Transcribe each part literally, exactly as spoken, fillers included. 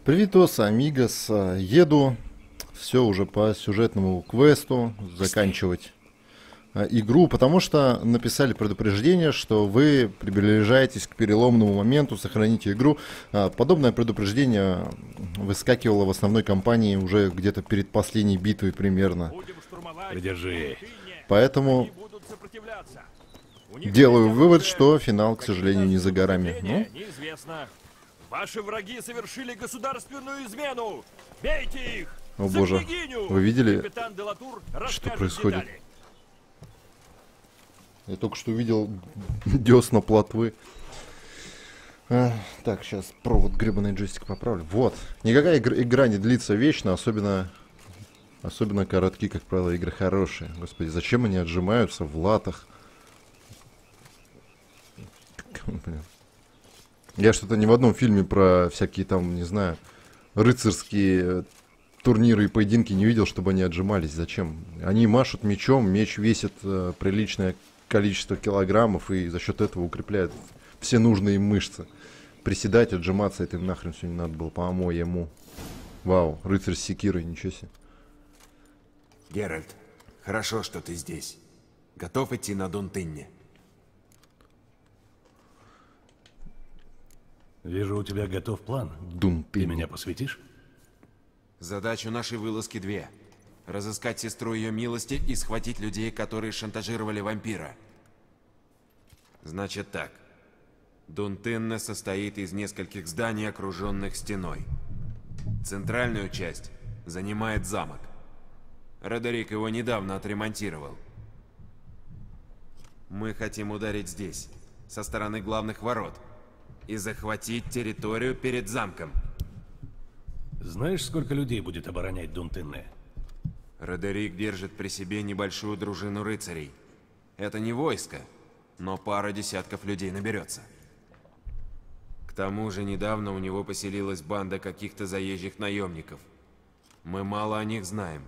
Привитос, амигос. Еду все уже по сюжетному квесту заканчивать а, игру, потому что написали предупреждение, что вы приближаетесь к переломному моменту, сохраните игру. А, подобное предупреждение выскакивало в основной кампании уже где-то перед последней битвой примерно. Придержи. Поэтому делаю вывод, что финал, к сожалению, не за горами. Ну? Неизвестно. Ваши враги совершили государственную измену. Бейте их! О боже, вы видели, что происходит? Детали. Я только что увидел десна плотвы. А, так, сейчас провод гребаный джойстик поправлю. Вот. Никакая игра, игра не длится вечно, особенно, особенно короткие, как правило, игры хорошие. Господи, зачем они отжимаются в латах? Блин. Я что-то ни в одном фильме про всякие там, не знаю, рыцарские турниры и поединки не видел, чтобы они отжимались. Зачем? Они машут мечом, меч весит э, приличное количество килограммов и за счет этого укрепляет все нужные им мышцы. Приседать, отжиматься, это им нахрен все не надо было, по-моему. Вау, рыцарь с секирой, ничего себе. Геральт, хорошо, что ты здесь. Готов идти на Дун-Тынне? Вижу, у тебя готов план. Дун, Ты меня посвятишь? Задача нашей вылазки две. Разыскать сестру ее милости и схватить людей, которые шантажировали вампира. Значит так. Дун-Тынне состоит из нескольких зданий, окруженных стеной. Центральную часть занимает замок. Родерик его недавно отремонтировал. Мы хотим ударить здесь, со стороны главных ворот, и захватить территорию перед замком. Знаешь, сколько людей будет оборонять Дун-Тынне? Родерик держит при себе небольшую дружину рыцарей. Это не войско, но пара десятков людей наберется. К тому же недавно у него поселилась банда каких-то заезжих наемников. Мы мало о них знаем.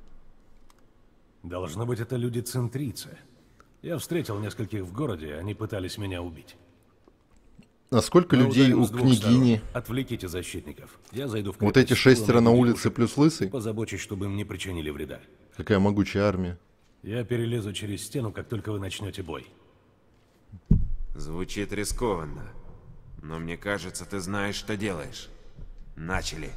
Должно быть, это люди-центрийцы. Я встретил нескольких в городе, они пытались меня убить. А сколько Мы людей ударим у с двух княгини? сторон. Отвлеките защитников. Я зайду в Вот крепость эти с тылом, шестеро на наберу улице шаг. плюс лысый? Позабочусь, чтобы им не причинили вреда. Какая могучая армия. Я перелезу через стену, как только вы начнете бой. Звучит рискованно, но мне кажется, ты знаешь, что делаешь. Начали.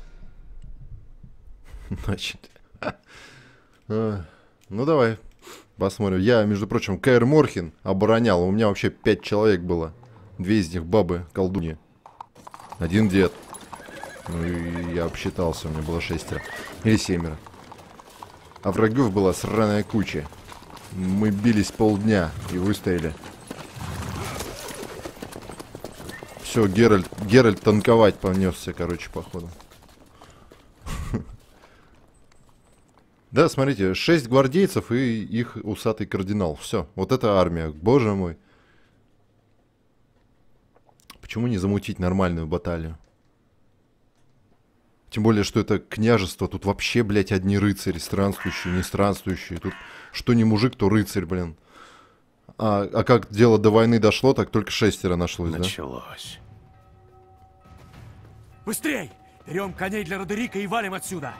Значит. А, ну давай, посмотрим. Я, между прочим, Каэр Морхен оборонял. У меня вообще пять человек было. Две из них бабы, колдуньи. Один дед. Ну и я обсчитался, у меня было шестеро. Или семеро. А врагов была сраная куча. Мы бились полдня и выстояли. Все, Геральт, Геральт танковать понесся, короче, походу. Да, смотрите, шесть гвардейцев и их усатый кардинал. Все, вот это армия, боже мой. Почему не замутить нормальную баталию? Тем более, что это княжество, тут вообще, блядь, одни рыцари, странствующие, не странствующие. Тут что не мужик, то рыцарь, блин. А, а как дело до войны дошло, так только шестеро нашлось, да? Началось. Быстрей! Берем коней для Родерика и валим отсюда!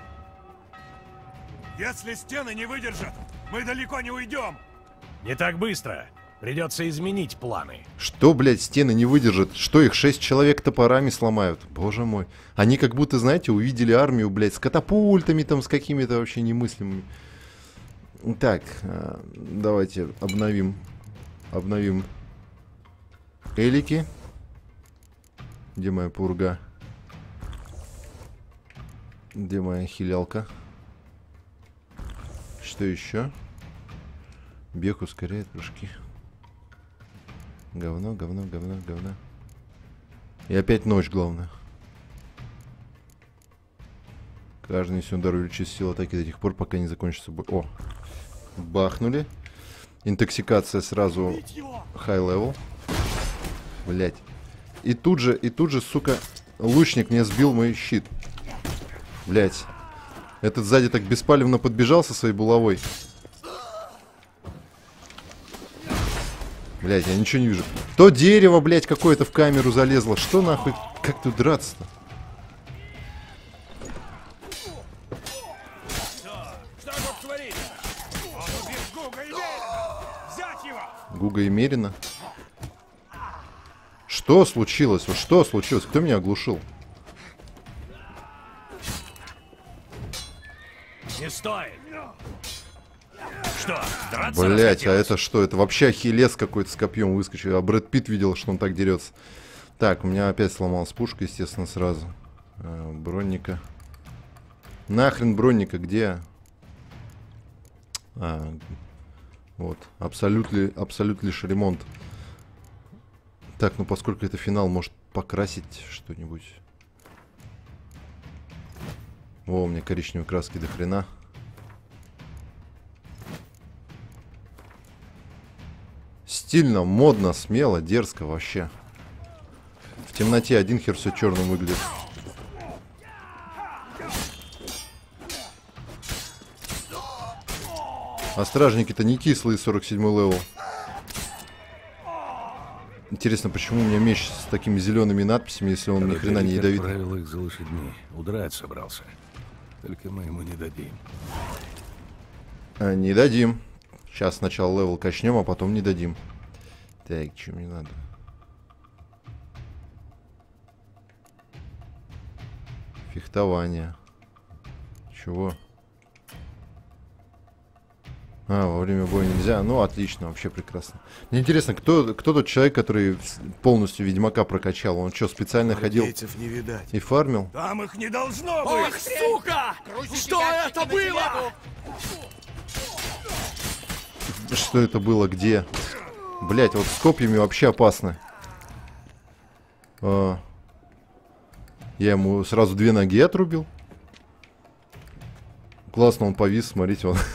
Если стены не выдержат, мы далеко не уйдем. Не так быстро. Придется изменить планы. Что, блядь, стены не выдержат? Что, их шесть человек топорами сломают? Боже мой. Они как будто, знаете, увидели армию, блядь, с катапультами там, с какими-то вообще немыслимыми. Так, давайте обновим. Обновим элики. Где моя пурга? Где моя хилялка? Что еще? Бег ускоряет прыжки. Говно, говно, говно, говно. И опять ночь, главное. Каждый несет удар увеличит силу атаки до тех пор, пока не закончится бой. О! Бахнули. Интоксикация сразу high level. Блять. И тут же, и тут же, сука, лучник мне сбил мой щит. Блять. Этот сзади так беспалевно подбежал со своей булавой. Блять, я ничего не вижу. То дерево, блять, какое-то в камеру залезло. Что нахуй? Как тут драться-то? Он убил Гуга и Мерина! Взять его! Гуга и Мерина? Что случилось? Вот что случилось? Кто меня оглушил? Не стоит! Что, драться Блять, а расхотелось? это что? Это вообще Ахиллес какой-то с копьем выскочил. А Брэд Питт видел, что он так дерется. Так, у меня опять сломалась пушка, естественно, сразу. А, бронника. Нахрен бронника, где? А, вот. Абсолютно, абсолютно лишь ремонт. Так, ну поскольку это финал, может покрасить что-нибудь. О, у меня коричневой краски до хрена. Стильно, модно, смело, дерзко вообще. В темноте один хер все черным выглядит. А стражники-то не кислые, сорок седьмой левел. Интересно, почему у меня меч с такими зелеными надписями, если он ни хрена не ядовит? Отправил их за лошадьми. Удрать собрался. Только мы ему не дадим. А, не дадим. Сейчас сначала левел качнем, а потом не дадим. Так, что мне надо? Фехтование. Чего? А, во время боя нельзя. Ну, отлично, вообще прекрасно. Мне интересно, кто, кто тот человек, который полностью Ведьмака прокачал? Он что, специально ходил не видать. и фармил? Там их не должно быть! Ох, сука! Что это было? Что это было? Где? Блять, вот с копьями вообще опасно. А, я ему сразу две ноги отрубил. Классно он повис, смотрите, он.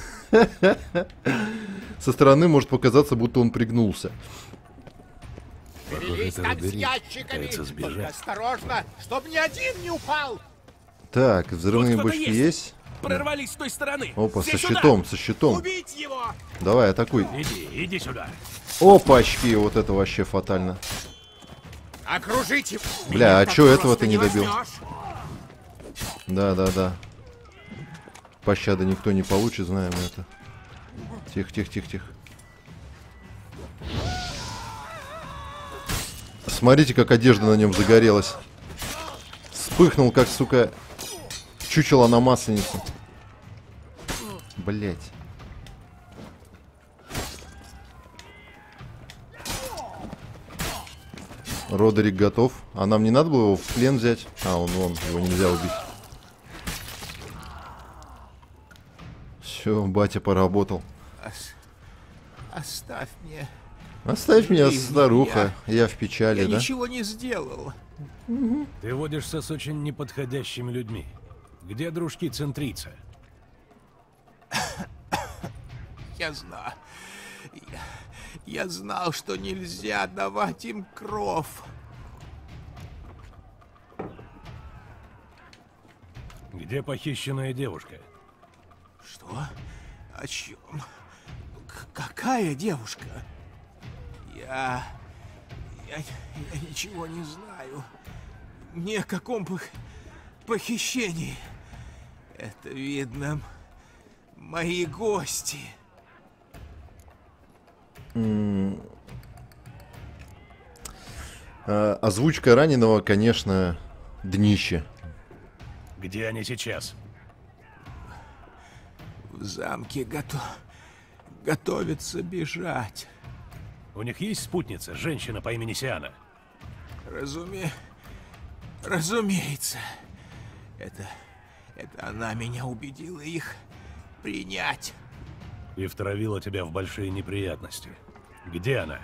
Со стороны может показаться, будто он пригнулся. Берегись там с ящиками! Пытается Только сбежать. осторожно, чтоб ни один не упал! Так, взрывные кто-то бочки есть. есть? Прорвались с той стороны. Опа, Все со сюда. щитом, со щитом. Убить его! Давай, атакуй. Иди, иди сюда. Опачки, вот это вообще фатально. Окружите! Бля, а Так чё просто этого ты не добил? возьмешь. Да, да, да. Пощады никто не получит, знаем это. Тихо, тихо, тихо, тихо. Смотрите, как одежда на нем загорелась. Вспыхнул, как, сука, чучело на масленицу. Блять. Родерик готов. А нам не надо было его в плен взять? А, он вон, его нельзя убить. Все, батя поработал. Оставь мне. Оставь меня, Извини, старуха. Я в печали, Я да? ничего не сделал. Ты водишься с очень неподходящими людьми. Где дружки центрийца? Я знал. Я, я знал, что нельзя давать им кров. Где похищенная девушка? Что? О чем? К- какая девушка? Я... я... Я ничего не знаю. Ни о каком пох... похищении. Это, видно, мои гости. А, озвучка раненого, конечно, днище. Где они сейчас? В замке готов... готовятся бежать. У них есть спутница, женщина по имени Сиана? Разуме... Разумеется. Это... Это она меня убедила их принять. И втравила тебя в большие неприятности. Где она?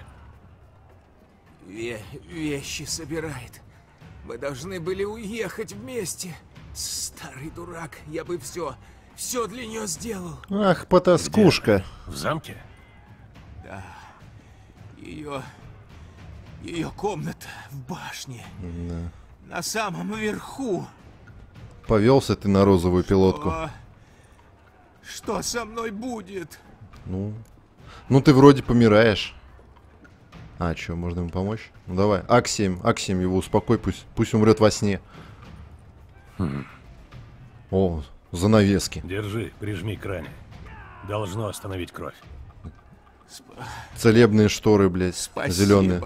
Ве... Вещи собирает. Мы должны были уехать вместе. Старый дурак, я бы все... Все для нее сделал. Ах, потаскушка. В замке? Да. Ее... Ее комната в башне. На самом верху. Повелся ты на розовую пилотку. О, что со мной будет? Ну, ну ты вроде помираешь. А, что, можно ему помочь? Ну давай, Аксием, Аксием его успокой, пусть, пусть умрет во сне. О, занавески. Держи, прижми к ране. Должно остановить кровь. Целебные шторы, блядь, Спасибо. зеленые.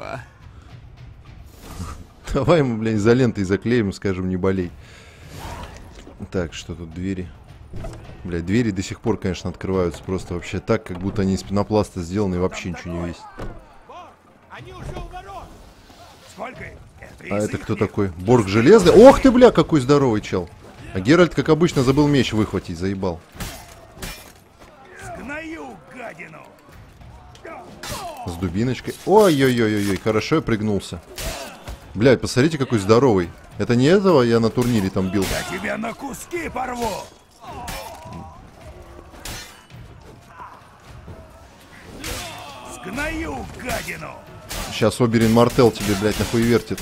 Давай ему, блядь, изолентой заклеим, скажем, не болей. Так, что тут, двери? Блядь, двери до сих пор, конечно, открываются просто вообще так, как будто они из пенопласта сделаны и вообще ничего не весит. Они уже у ворот. Сколько их? Это А из это их кто мира. такой? Борг железный? Ох ты, бля, какой здоровый чел. А Геральт, как обычно, забыл меч выхватить, заебал. Сгною, гадину. С дубиночкой. Ой-ой-ой-ой, хорошо я пригнулся. Блядь, посмотрите, какой здоровый. Это не этого я на турнире там бил? Я тебя на куски порву. Сгною, гадину. Сейчас Оберин Мартел тебе, блядь, нахуй вертит.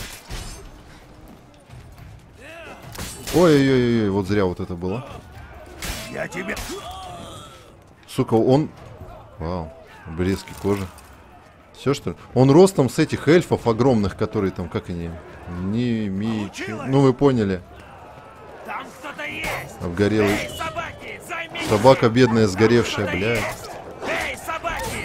Ой-ой-ой, вот зря вот это было. Я тебя... Сука, он... Вау, обрезки кожи. Все, что ли? Он ростом с этих эльфов огромных, которые там, как они... Не, ми... Ну, вы поняли. Там кто-то есть. Обгорелый. Эй, собаки, займите. Собака бедная, сгоревшая, Кто-то блядь. есть. Эй, собаки.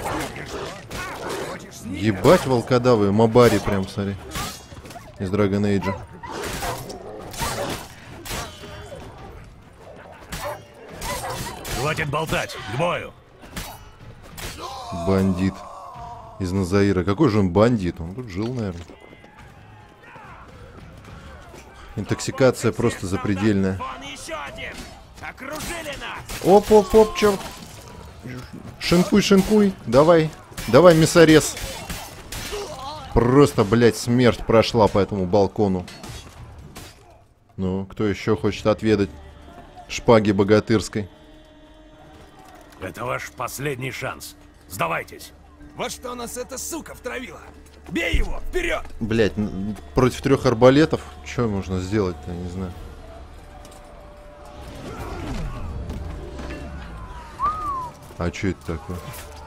Ебать волкодавы, Мабари прям, смотри. Из Dragon Age. Хватит болтать, к бою. Бандит. Из Назаира. Какой же он бандит? Он тут жил, наверное. Интоксикация просто запредельная. Вон еще один. Окружили нас. Оп-оп-оп, черт. Шинкуй, шинкуй. Давай. Давай, мясорез. Просто, блядь, смерть прошла по этому балкону. Ну, кто еще хочет отведать шпаги богатырской? Это ваш последний шанс. Сдавайтесь. Во что нас эта сука втравила? Бей его, вперед. Блядь, н- против трех арбалетов? Что можно сделать-то, я не знаю. А что это такое?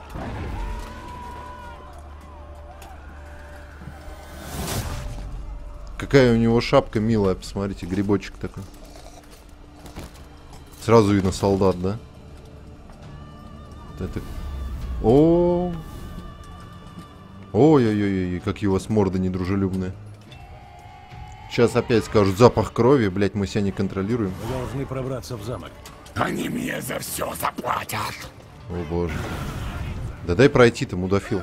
Какая у него шапка милая, посмотрите, грибочек такой. Сразу видно солдат, да? Вот это... О, ой-ой-ой, как его с морды недружелюбная. Сейчас опять скажут запах крови, блять, мы себя не контролируем. Мы должны пробраться в замок. Они мне за все заплатят. О боже. Да дай пройти-то, мудафил.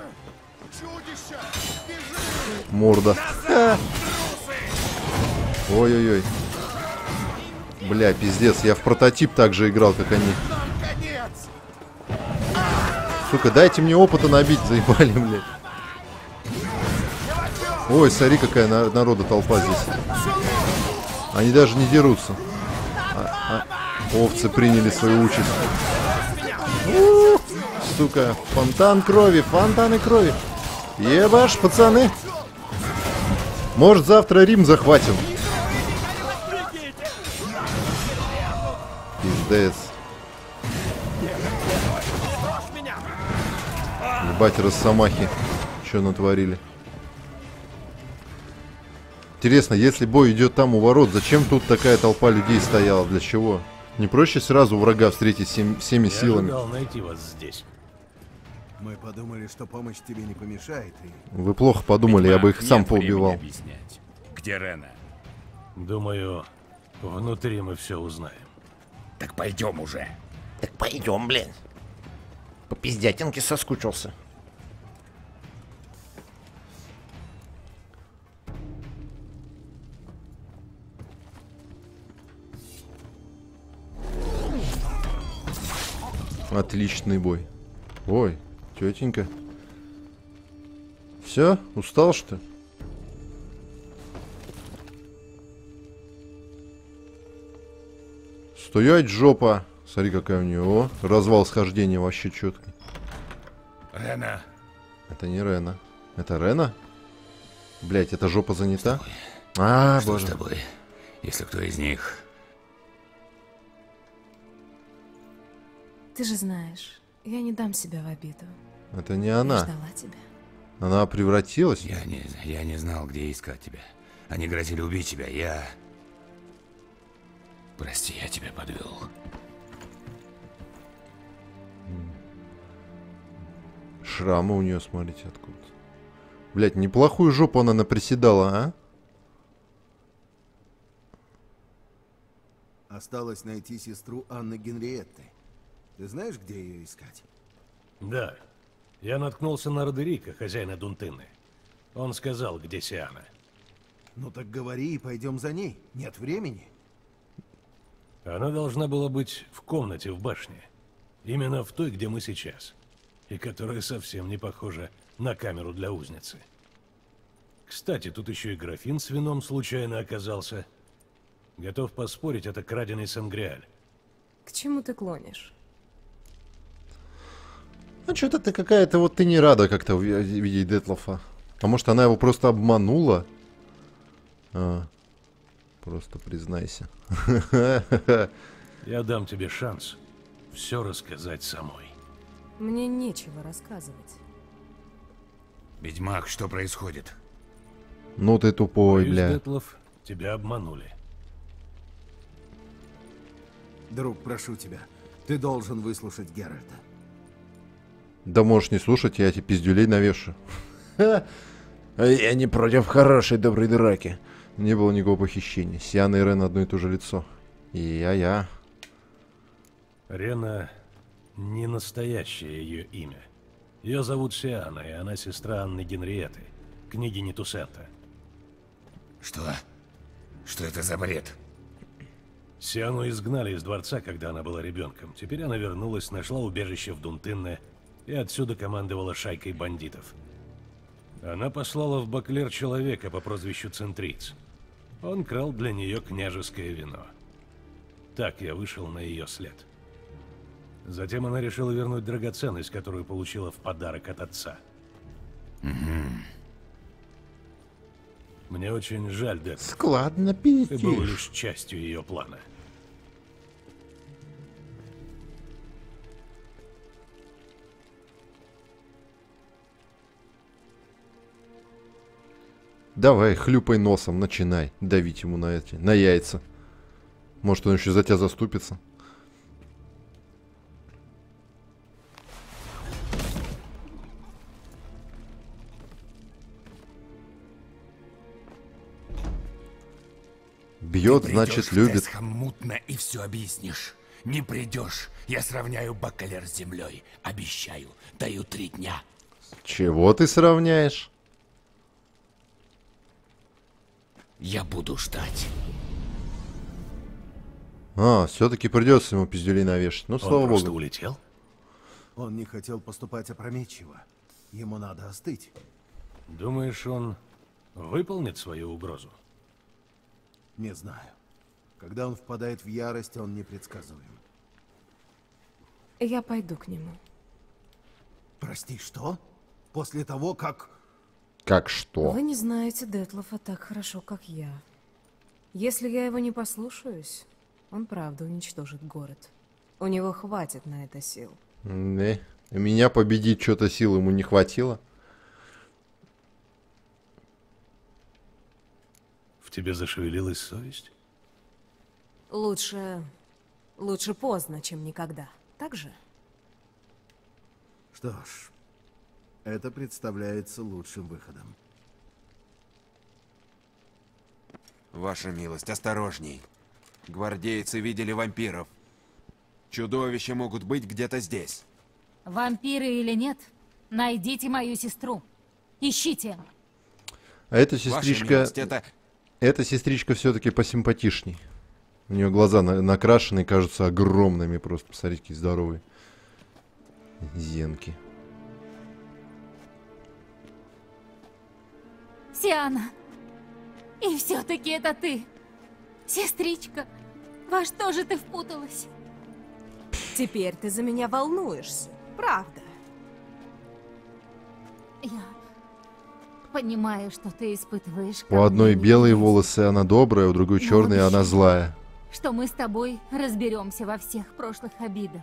Морда. Ха. Ой-ой-ой. Бля, пиздец, я в прототип так же играл, как они. Сука, дайте мне опыта набить, заебали, блядь. Ой, смотри, какая на- народа толпа здесь. Они даже не дерутся. А- а- овцы приняли свою участь. У, сука, фонтан крови, фонтаны крови. Ебаш, пацаны. Может, завтра Рим захватим. Пиздец. Ебать, росомахи. Что натворили? Интересно, если бой идет там у ворот, зачем тут такая толпа людей стояла? Для чего? Не проще сразу врага встретить всем- всеми Я силами? ожидал найти вас здесь. Мы подумали, что помощь тебе не помешает, и... Вы плохо подумали, я бы их Ведьмак, сам нет времени поубивал. объяснять. Где Рена? Думаю, внутри мы все узнаем. Так пойдем уже. Так пойдем, блин. По пиздятинке соскучился. Отличный бой. Ой, тетенька. Все? Устал, что ли? Стоять, жопа. Смотри, какая у нее. О, развал схождения вообще четкий. Рена. Это не Рена. Это Рена? Блять, эта жопа занята? А, Что боже. с тобой? Если кто из них... Ты же знаешь, я не дам себя в обиду. Это не Я она. ждала тебя. Она превратилась? Я не, я не знал, где искать тебя. Они грозили убить тебя. Я... Прости, я тебя подвел. шрамы у нее, смотрите, откуда. Блять, неплохую жопу она наприседала, а? Осталось найти сестру Анны Генриетты. Ты знаешь, где ее искать? Да. Я наткнулся на Родерика, хозяина Дунтыны. Он сказал, где Сиана. Ну так говори и пойдем за ней. Нет времени. Она должна была быть в комнате в башне. Именно в той, где мы сейчас. И которая совсем не похожа на камеру для узницы. Кстати, тут еще и графин с вином случайно оказался. Готов поспорить, это краденый Сангриаль. К чему ты клонишь? Ну, что-то ты какая-то вот ты не рада как-то видеть Детлофа. А может, она его просто обманула? А, просто признайся. Я дам тебе шанс все рассказать самой. Мне нечего рассказывать. Ведьмак, что происходит? Ну ты тупой, Боюсь, бля. Детлоф, тебя обманули. Друг, прошу тебя, ты должен выслушать Геральта. Да можешь не слушать, я тебе пиздюлей навешу. Я не против хорошей доброй драки. Не было никакого похищения. Сиана и Рен одно и то же лицо. И я-я. Рена не настоящее ее имя. Ее зовут Сиана, и она сестра Анны Генриетты, княгини Тусента. Что? Что это за бред? Сиану изгнали из дворца, когда она была ребенком. Теперь она вернулась, нашла убежище в Дунтынне и отсюда командовала шайкой бандитов. Она послала в Баклер человека по прозвищу Центриц. Он крал для нее княжеское вино. Так я вышел на ее след. Затем она решила вернуть драгоценность, которую получила в подарок от отца. Угу. Мне очень жаль, Дед. Складно Ты пиздишь. был лишь частью ее плана. Давай, хлюпай носом, начинай. Давить ему на эти, на яйца. Может, он еще за тебя заступится. Бьет, значит, любит. Ты мутно и все объяснишь. Не придешь, я сравняю Бакалер с землей. Обещаю, даю три дня. Чего ты сравняешь? Я буду ждать. А, все-таки придется ему пиздюлей навешать. Ну, Он слава просто богу. улетел? Он не хотел поступать опрометчиво. Ему надо остыть. Думаешь, он выполнит свою угрозу? Не знаю. Когда он впадает в ярость, он непредсказуем. Я пойду к нему. Прости, что? После того, как... Как что? Вы не знаете Детлофа так хорошо, как я. Если я его не послушаюсь, он правда уничтожит город. У него хватит на это сил. Не. Меня победить что-то сил ему не хватило. В тебе зашевелилась совесть? Лучше... Лучше поздно, чем никогда. Так же? Что ж, это представляется лучшим выходом. Ваша милость, осторожней. Гвардейцы видели вампиров. Чудовища могут быть где-то здесь. Вампиры или нет, найдите мою сестру. Ищите. А эта Ваша сестричка... милость, это... Эта сестричка все-таки посимпатичней. У нее глаза на накрашенные, кажутся огромными просто. Посмотрите, какие здоровые. Зенки. Сиана. И все-таки это ты. Сестричка, во что же ты впуталась? Теперь ты за меня волнуешься, правда? Я понимаю, что ты испытываешь. ко У одной мне белые ненависть, волосы, она добрая, у другой Но черные, она обещаю, злая. Что мы с тобой разберемся во всех прошлых обидах.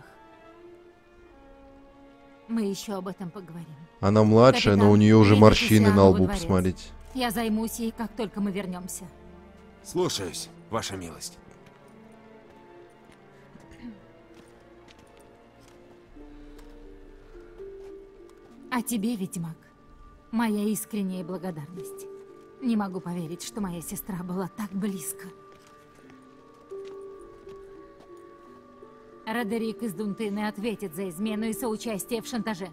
Мы еще об этом поговорим. Она младшая, но у Капитан, нее уже ведите морщины Сиану на во лбу, дворец. посмотрите. Я займусь ей, как только мы вернемся. Слушаюсь, ваша милость. А тебе, ведьмак, моя искренняя благодарность. Не могу поверить, что моя сестра была так близко. Родерик из Дунтыны ответит за измену и соучастие в шантаже.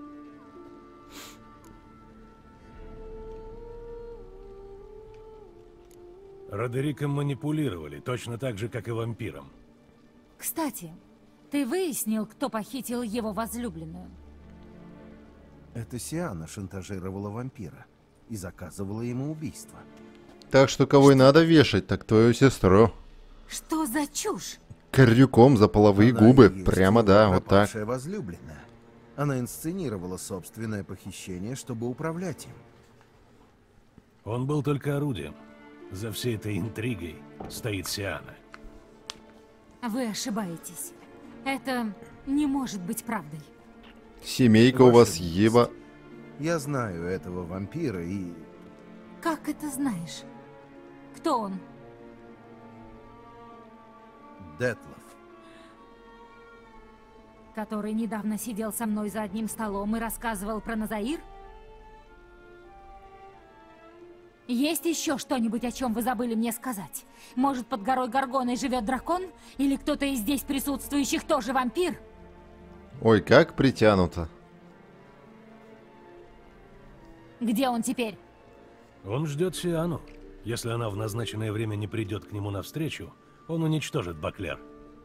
Родериком манипулировали, точно так же, как и вампиром. Кстати, ты выяснил, кто похитил его возлюбленную? Это Сиана шантажировала вампира и заказывала ему убийство. Так что кого и надо вешать, так твою сестру. Что за чушь? Крюком за половые Она губы. и есть Прямо его да, вот так. пропавшая возлюбленная. Она инсценировала собственное похищение, чтобы управлять им. Он был только орудием. За всей этой интригой стоит Сиана. Вы ошибаетесь. Это не может быть правдой. Семейка у Ваша вас милость. еба. Я знаю этого вампира и... Как это знаешь? Кто он? Детлов. Который недавно сидел со мной за одним столом и рассказывал про Назаир? Есть еще что-нибудь, о чем вы забыли мне сказать? Может, под горой Горгоной живет дракон? Или кто-то из здесь присутствующих тоже вампир? Ой, как притянуто. Где он теперь? Он ждет Сиану. Если она в назначенное время не придет к нему навстречу, он уничтожит Баклер.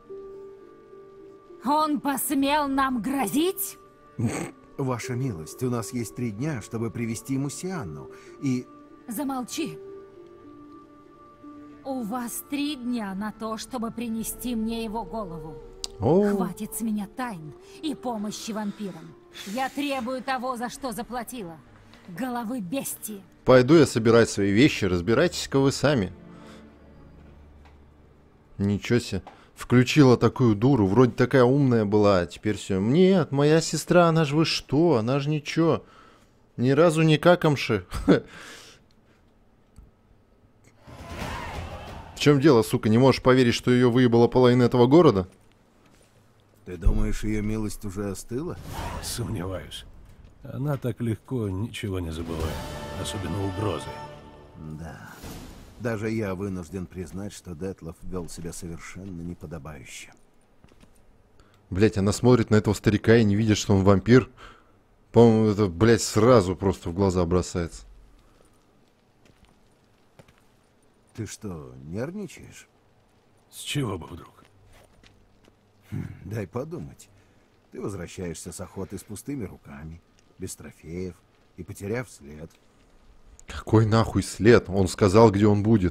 Он посмел нам грозить? Ваша милость, у нас есть три дня, чтобы привести ему Сианну, и... Замолчи. У вас три дня на то, чтобы принести мне его голову. О. Хватит с меня тайн и помощи вампирам. Я требую того, за что заплатила. Головы бестии. Пойду я собирать свои вещи, разбирайтесь-ка вы сами. Ничего себе. Включила такую дуру, вроде такая умная была, а теперь все. Нет, моя сестра, она же вы что, она же ничего. Ни разу не какомши. В чем дело, сука, не можешь поверить, что ее выебала половина этого города? Ты думаешь, ее милость уже остыла? Сомневаюсь. Она так легко ничего не забывает. Особенно угрозы. Да. Даже я вынужден признать, что Детлов вел себя совершенно неподобающе. Блять, она смотрит на этого старика и не видит, что он вампир. По-моему, это, блять, сразу просто в глаза бросается. Ты что, нервничаешь? С чего бы вдруг? Хм, дай подумать. Ты возвращаешься с охоты с пустыми руками, без трофеев и потеряв след. Какой нахуй след? Он сказал, где он будет.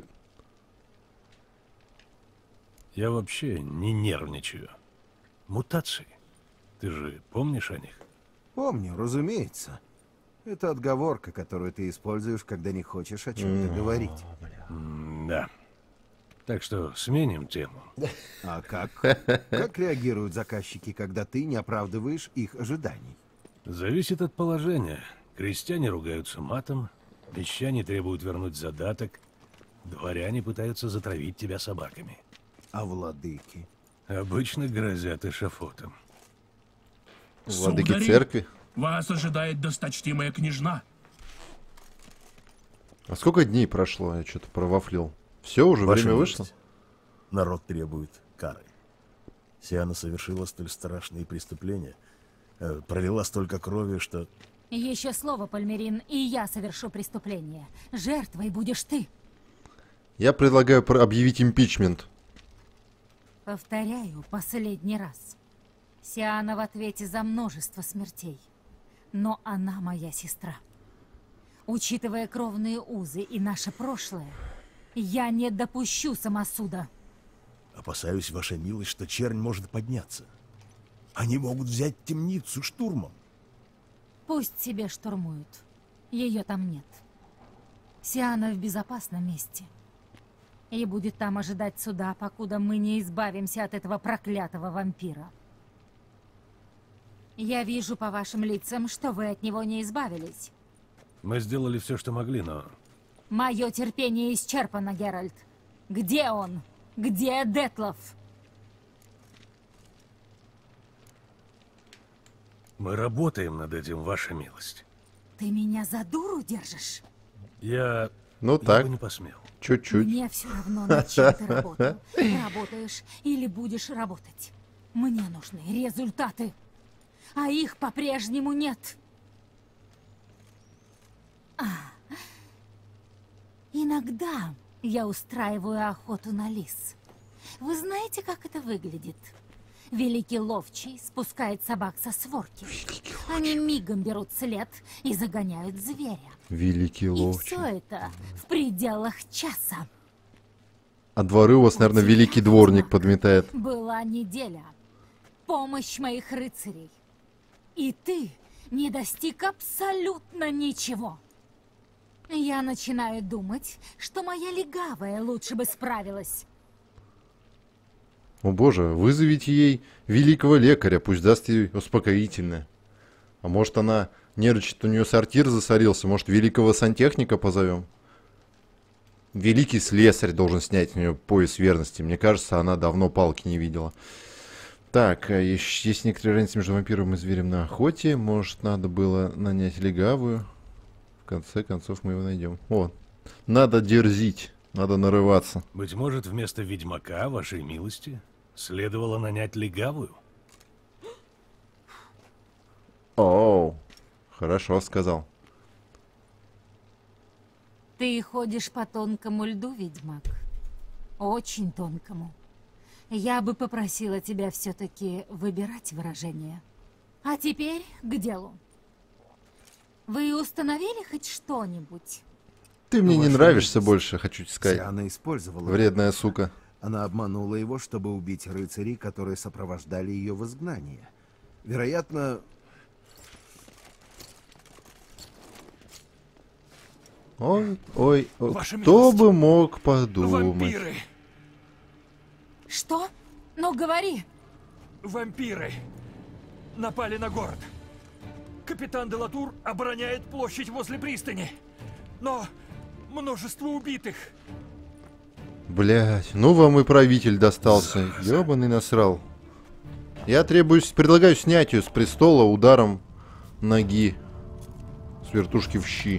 Я вообще не нервничаю. Мутации. Ты же помнишь о них? Помню, разумеется. Это отговорка, которую ты используешь, когда не хочешь о чем-то говорить. М, Да. Так что сменим тему. А как? Как реагируют заказчики, когда ты не оправдываешь их ожиданий? Зависит от положения. Крестьяне ругаются матом, мещане требуют вернуть задаток, дворяне пытаются затравить тебя собаками. А владыки? Обычно грозят эшафотом. Владыки Судари, церкви. Вас ожидает досточтимая княжна. А сколько дней прошло? Я что-то провафлил. Все, уже Ваша время милость, вышло? Народ требует кары. Сиана совершила столь страшные преступления, э, пролила столько крови, что... Еще слово, Пальмерин, и я совершу преступление. Жертвой будешь ты. Я предлагаю про- объявить импичмент. Повторяю последний раз. Сиана в ответе за множество смертей. Но она моя сестра. Учитывая кровные узы и наше прошлое, я не допущу самосуда. Опасаюсь, ваша милость, что чернь может подняться. Они могут взять темницу штурмом. Пусть себе штурмуют. Ее там нет. Сиана в безопасном месте. И будет там ожидать суда, покуда мы не избавимся от этого проклятого вампира. Я вижу по вашим лицам, что вы от него не избавились. Мы сделали все, что могли, но... Мое терпение исчерпано, Геральт. Где он? Где Детлов? Мы работаем над этим, ваша милость. Ты меня за дуру держишь? Я... Ну я так, бы не посмел. чуть-чуть. Мне все равно, над чем ты работал. Работаешь или будешь работать. Мне нужны результаты. А их по-прежнему нет. А. Иногда я устраиваю охоту на лис. Вы знаете, как это выглядит? Великий ловчий спускает собак со сворки. Они мигом берут след и загоняют зверя. Великий И ловчий. все это в пределах часа. А дворы у вас, наверное, великий дворник подметает. Была неделя. Помощь моих рыцарей. И ты не достиг абсолютно ничего. Я начинаю думать, что моя легавая лучше бы справилась. О боже, вызовите ей великого лекаря, пусть даст ей успокоительное. А может она нервничает, у нее сортир засорился, может великого сантехника позовем? Великий слесарь должен снять у нее пояс верности. Мне кажется, она давно палки не видела. Так, есть некоторые разницы между вампиром и зверем на охоте. Может, надо было нанять легавую. В конце концов мы его найдем. О, надо дерзить, надо нарываться. Быть может, вместо ведьмака, вашей милости, следовало нанять легавую? Оу, хорошо сказал. Ты ходишь по тонкому льду, ведьмак. Очень тонкому. Я бы попросила тебя все-таки выбирать выражение. А теперь к делу. Вы установили хоть что-нибудь? Ты мне не Ваша нравишься милость. больше, хочу тебе сказать. Сиана использовала Вредная это. сука. Она обманула его, чтобы убить рыцарей, которые сопровождали ее в изгнание. Вероятно... Ой, ой, ой, Ваша кто милость. бы мог подумать. Вампиры! Что? Ну, говори. Вампиры! Напали на город. Капитан де Латур обороняет площадь возле пристани. Но множество убитых. Блять, ну вам и правитель достался. Ёбаный насрал. Я требуюсь, предлагаю снять ее с престола ударом ноги с вертушки в щи.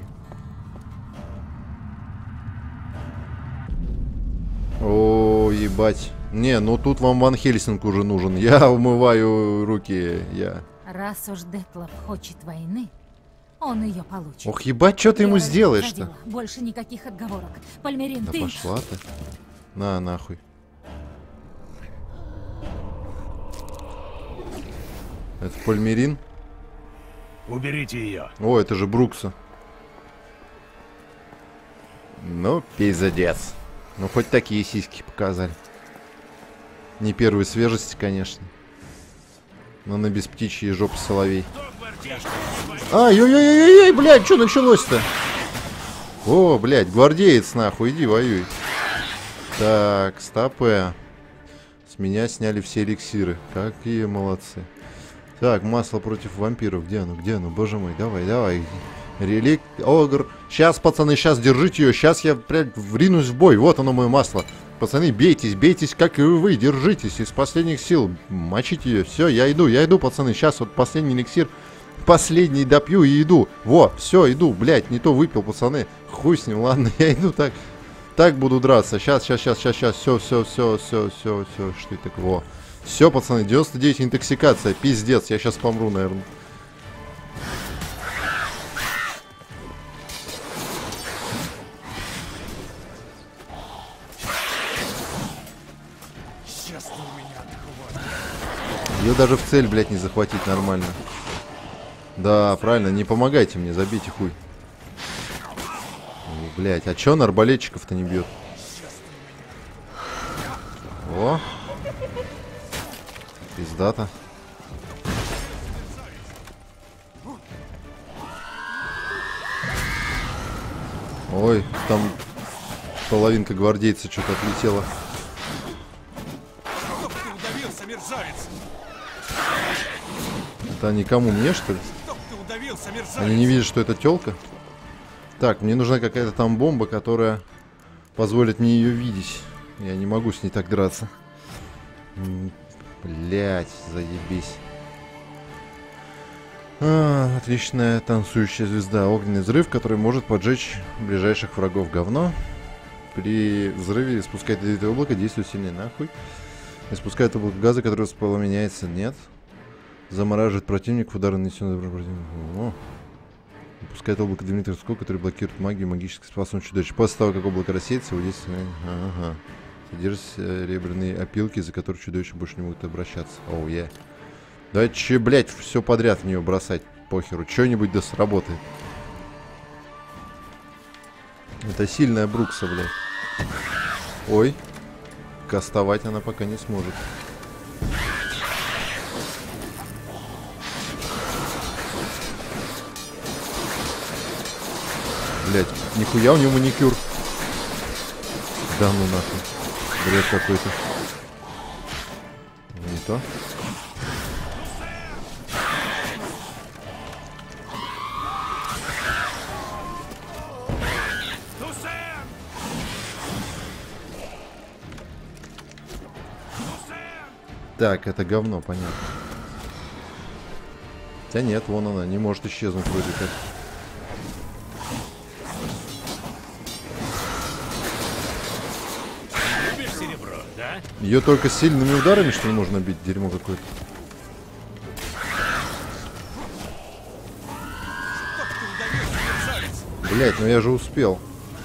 О, ебать. Не, ну тут вам Ван Хельсинг уже нужен. Я умываю руки, я... Раз уж Детлов хочет войны, он ее получит. Ох, ебать, что ты ему Я сделаешь-то? заходила. Больше никаких отговорок. Пальмерин, Да ты... пошла ты. На, нахуй. Это Пальмерин? Уберите ее. О, это же Брукса. Ну, пиздец. Ну, хоть такие сиськи показали. Не первой свежести, конечно. Но на без птичьей жопы соловей. Ай-ой-ой-ой-ой, блядь, что началось-то? О, блядь, гвардеец, нахуй, иди воюй. Так, стопэ. С меня сняли все эликсиры. Какие молодцы. Так, масло против вампиров. Где оно, где оно? Боже мой, давай, давай. Релик, огр. Сейчас, пацаны, сейчас держите ее. Сейчас я прям вринусь в бой. Вот оно, мое масло. Пацаны, бейтесь, бейтесь, как и вы, держитесь. Из последних сил мочите ее. Все, я иду, я иду, пацаны. Сейчас вот последний эликсир. Последний допью и иду. Во, все, иду. Блять, не то выпил, пацаны. Хуй с ним, ладно, я иду так. Так буду драться. Сейчас, сейчас, сейчас, сейчас, сейчас. Все, все, все, все, все, все. Что это такое? Во. Все, пацаны, девяносто девять интоксикация. Пиздец, я сейчас помру, наверное. Ее даже в цель, блядь, не захватить нормально. Да, правильно, не помогайте мне, забейте хуй. О, блядь, а чё он арбалетчиков-то не бьет? О! Пиздата. Ой, там половинка гвардейца что-то отлетела. Чтоб ты удавился, мерзавец! Это они кому, мне, что ли? Чтоб ты удавился, мерзавец! Они не видят, что это тёлка? Так, мне нужна какая-то там бомба, которая позволит мне ее видеть. Я не могу с ней так драться. Блять, заебись. А, отличная танцующая звезда. Огненный взрыв, который может поджечь ближайших врагов. Говно. При взрыве испускает ядовитое облако, действует сильнее нахуй. Испускает облако газа, который воспламеняется. Нет. Замораживает противник, удар нанесен противнику. Выпускает облако дымитых скул, который блокирует магию и магические способности чудовища. После того, как облако рассеется, его действие... Ага. Содержит серебряные опилки, за которые чудовища больше не могут обращаться. Оу, oh, я. Yeah. Да че, блять, все подряд в нее бросать. Похеру. Че-нибудь да сработает. Это сильная Брукса, блядь. Ой. Кастовать она пока не сможет. Блять, нихуя у него маникюр. Да ну нахуй. Бред какой-то. Не то. Так, это говно, понятно. Хотя нет, вон она, не может исчезнуть вроде как. Любишь серебро, да? Ее только сильными ударами, что ли, можно бить? Дерьмо какое-то. Блять, ну я же успел.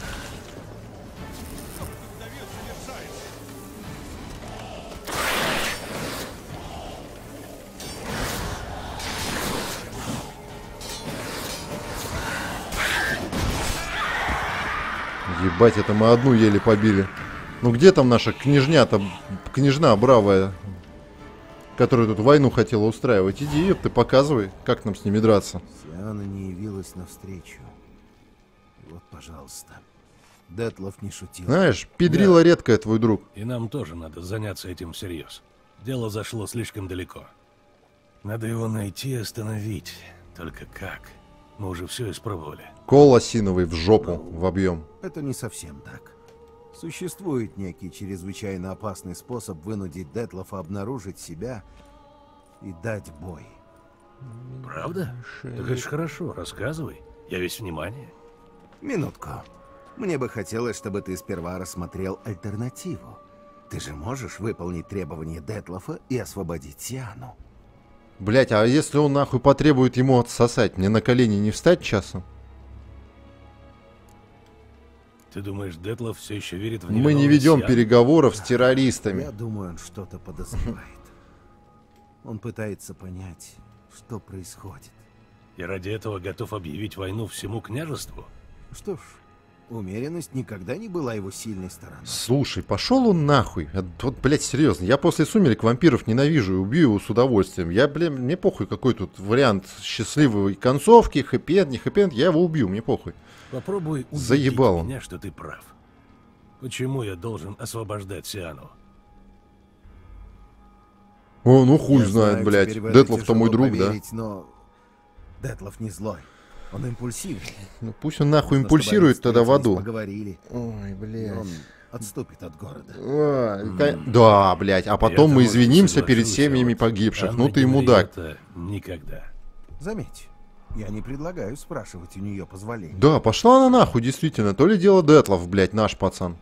Ебать, это мы одну еле побили. Ну где там наша княжня-то, княжна бравая, которая тут войну хотела устраивать? Иди, еб, ты показывай, как нам с ними драться. Сиана не явилась навстречу. Вот, пожалуйста. Детлов не шутил. Знаешь, педрила да. Редкая твой друг. И нам тоже надо заняться этим всерьез. Дело зашло слишком далеко. Надо его найти и остановить. Только как? Мы уже все испробовали. Кол осиновый в жопу, ну, в объем. Это не совсем так. Существует некий чрезвычайно опасный способ вынудить Детлофа обнаружить себя и дать бой. Правда? Так это ж хорошо, рассказывай. Я весь внимание. Минутку. Мне бы хотелось, чтобы ты сперва рассмотрел альтернативу. Ты же можешь выполнить требования Детлофа и освободить Сиану. Блять, а если он нахуй потребует ему отсосать, мне на колени не встать часом? Ты думаешь, Детлов все еще верит в невиновность? Мы не ведем Сиану? Переговоров с террористами. Я думаю, он что-то подозревает. Он пытается понять, что происходит. И ради этого готов объявить войну всему княжеству? Что ж, умеренность никогда не была его сильной стороной. Слушай, пошел он нахуй. Вот, блядь, серьезно. Я после «Сумерек» вампиров ненавижу и убью его с удовольствием. Я, блядь, мне похуй, какой тут вариант счастливой концовки, хэппи-энд, не хэппи-энд. Я его убью, мне похуй. Попробуй убедить Заебал меня, что ты прав. Почему я должен освобождать Сиану? О, ну хуй я знает, знаю, блядь. Детлов-то мой друг, поверить, да? Но Детлов не злой. Он импульсивный. Ну пусть он нахуй Нужно, импульсирует тогда в аду. Поговорили. Ой, блядь. Он отступит от города. А, mm. Да, блядь. А потом я мы извинимся перед семьями погибших. Ну ты мудак. Никогда. Заметь, я не предлагаю спрашивать у нее позволения. Да, пошла она нахуй, действительно. То ли дело Детлов, блядь, наш пацан.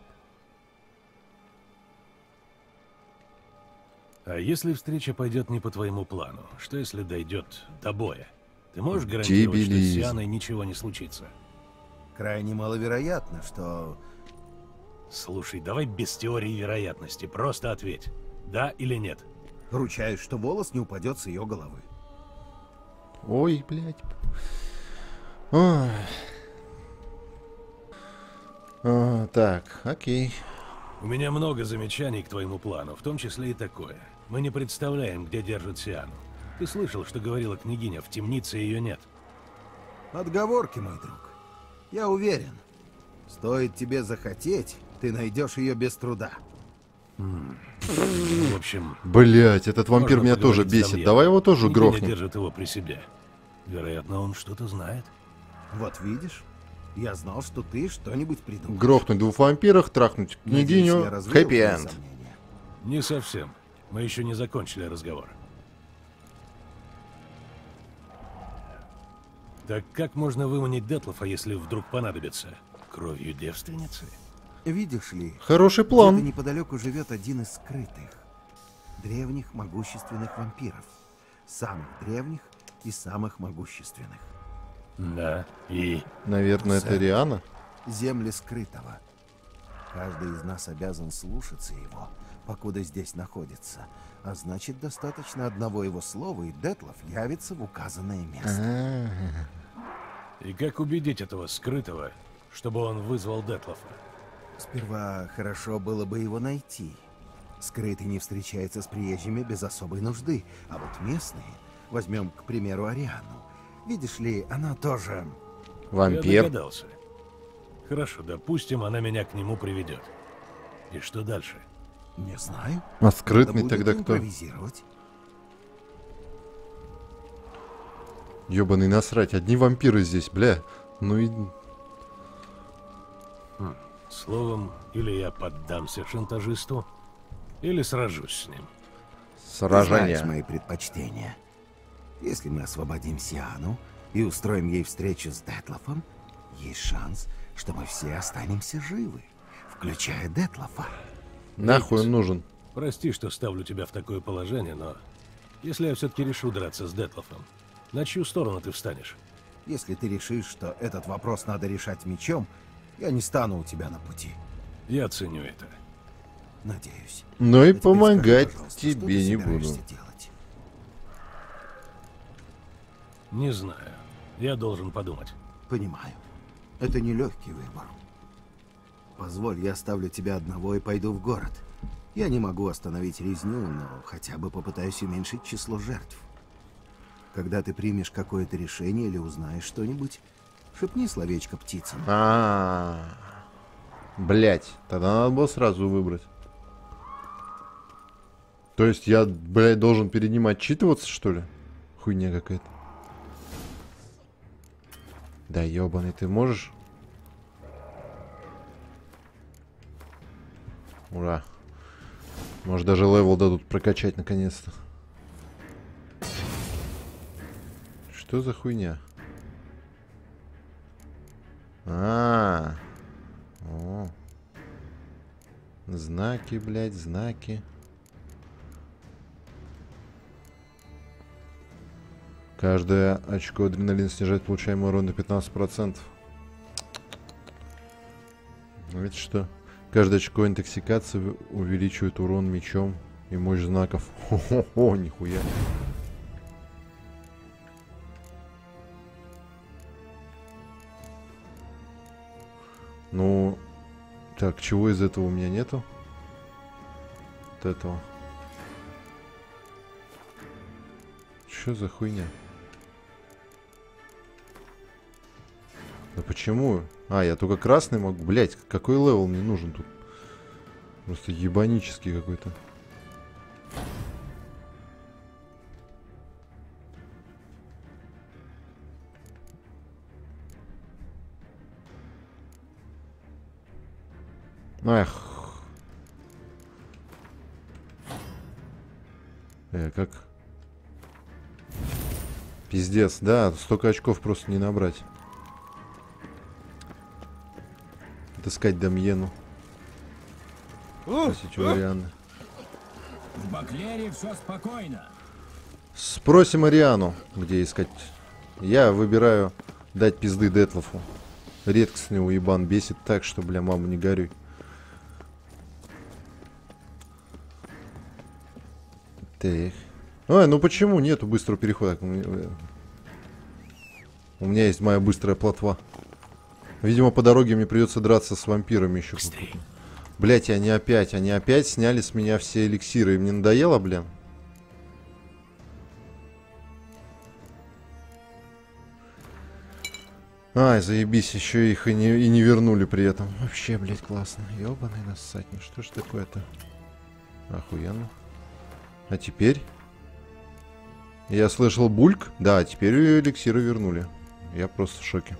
А если встреча пойдет не по твоему плану? Что если дойдет до боя? Ты можешь гарантировать, Дебилизм. Что с Сианой ничего не случится? Крайне маловероятно, что... Слушай, давай без теории вероятности. Просто ответь. Да или нет? Ручаюсь, что волос не упадет с ее головы. Ой, блядь. Ой. А, так, окей. У меня много замечаний к твоему плану, в том числе и такое. Мы не представляем, где держат Сиану. Ты слышал, что говорила княгиня, в темнице ее нет. Отговорки, мой друг. Я уверен, стоит тебе захотеть, ты найдешь ее без труда. М в общем... Блять, этот вампир меня тоже бесит. Давай его тоже Княгиня грохнем. Держит его при себе. Вероятно, он что-то знает. Вот видишь, я знал, что ты что-нибудь придумаешь. Грохнуть двух вампиров, трахнуть княгиню. Хэппи-энд. Не совсем. Мы еще не закончили разговор. Так как можно выманить Детлофа, если вдруг понадобится? Кровью девственницы? Видишь ли, Хороший план. где-то неподалеку живет один из скрытых, древних могущественных вампиров. Самых древних и самых могущественных. Да, и... Наверное, это Риана? Земли скрытого. Каждый из нас обязан слушаться его, покуда здесь находится. А значит, достаточно одного его слова, и Детлоф явится в указанное место. И как убедить этого скрытого, чтобы он вызвал Детлофа? Сперва хорошо было бы его найти. Скрытый не встречается с приезжими без особой нужды, а вот местные, возьмем, к примеру, Ариану. Видишь ли, она тоже... Вампир. Я догадался. Хорошо, допустим, она меня к нему приведет. И что дальше? Не знаю. А скрытный Надо тогда будет кто? импровизировать. Ёбаный насрать, одни вампиры здесь, бля. Ну и... Хм. Словом, или я поддамся шантажисту, или сражусь с ним. Сражение. Знаешь мои предпочтения. Если мы освободим Сиану и устроим ей встречу с Детлофом, есть шанс, что мы все останемся живы, включая Детлофа. Нахуй он нужен? Прости, что ставлю тебя в такое положение, но если я все-таки решу драться с Детлофом, на чью сторону ты встанешь? Если ты решишь, что этот вопрос надо решать мечом, я не стану у тебя на пути. Я ценю это. Надеюсь. Но и А теперь помогать скажи, пожалуйста, тебе что ты не собираешься буду. делать? Не знаю. Я должен подумать. Понимаю. Это нелегкий выбор. Позволь, я оставлю тебя одного и пойду в город. Я не могу остановить резню, но хотя бы попытаюсь уменьшить число жертв. Когда ты примешь какое-то решение или узнаешь что-нибудь, шепни словечко птицам. А, блять, тогда надо было сразу выбрать. То есть я, блядь, должен перед ним отчитываться, что ли? Хуйня какая-то. Да ёбаный, ты можешь? Ура. Может, даже левел дадут прокачать наконец-то. Что за хуйня? А, -а, -а. О. Знаки, блядь, знаки. Каждое очко адреналина снижает получаемый урон на пятнадцать процентов. Ну это что? Каждое очко интоксикации увеличивает урон мечом и мощь знаков. Хо-хо-хо, нихуя. Ну, так, чего из этого у меня нету? Вот этого. Что за хуйня? Да почему? А, я только красный могу. Блять, какой левел мне нужен тут? Просто ебанический какой-то. Эх. Э, как? Пиздец, да, столько очков просто не набрать. Отыскать Дамьену. Спросить у Арианы. В Баклере все спокойно. Спросим Ариану, где искать. Я выбираю дать пизды Детлофу. Редкостный уебан бесит так, что, бля, мама, не горюй. Так. Ой, ну почему нету быстрого перехода? У меня есть моя быстрая плотва. Видимо, по дороге мне придется драться с вампирами еще. Блять, они опять, они опять сняли с меня все эликсиры. Им не надоело, блин? Ай, заебись, еще их и не, и не вернули при этом. Вообще, блядь, классно. Ёбаный нассать, ну что ж такое-то? Охуенно. А теперь? Я слышал бульк. Да, теперь эликсиры вернули. Я просто в шоке.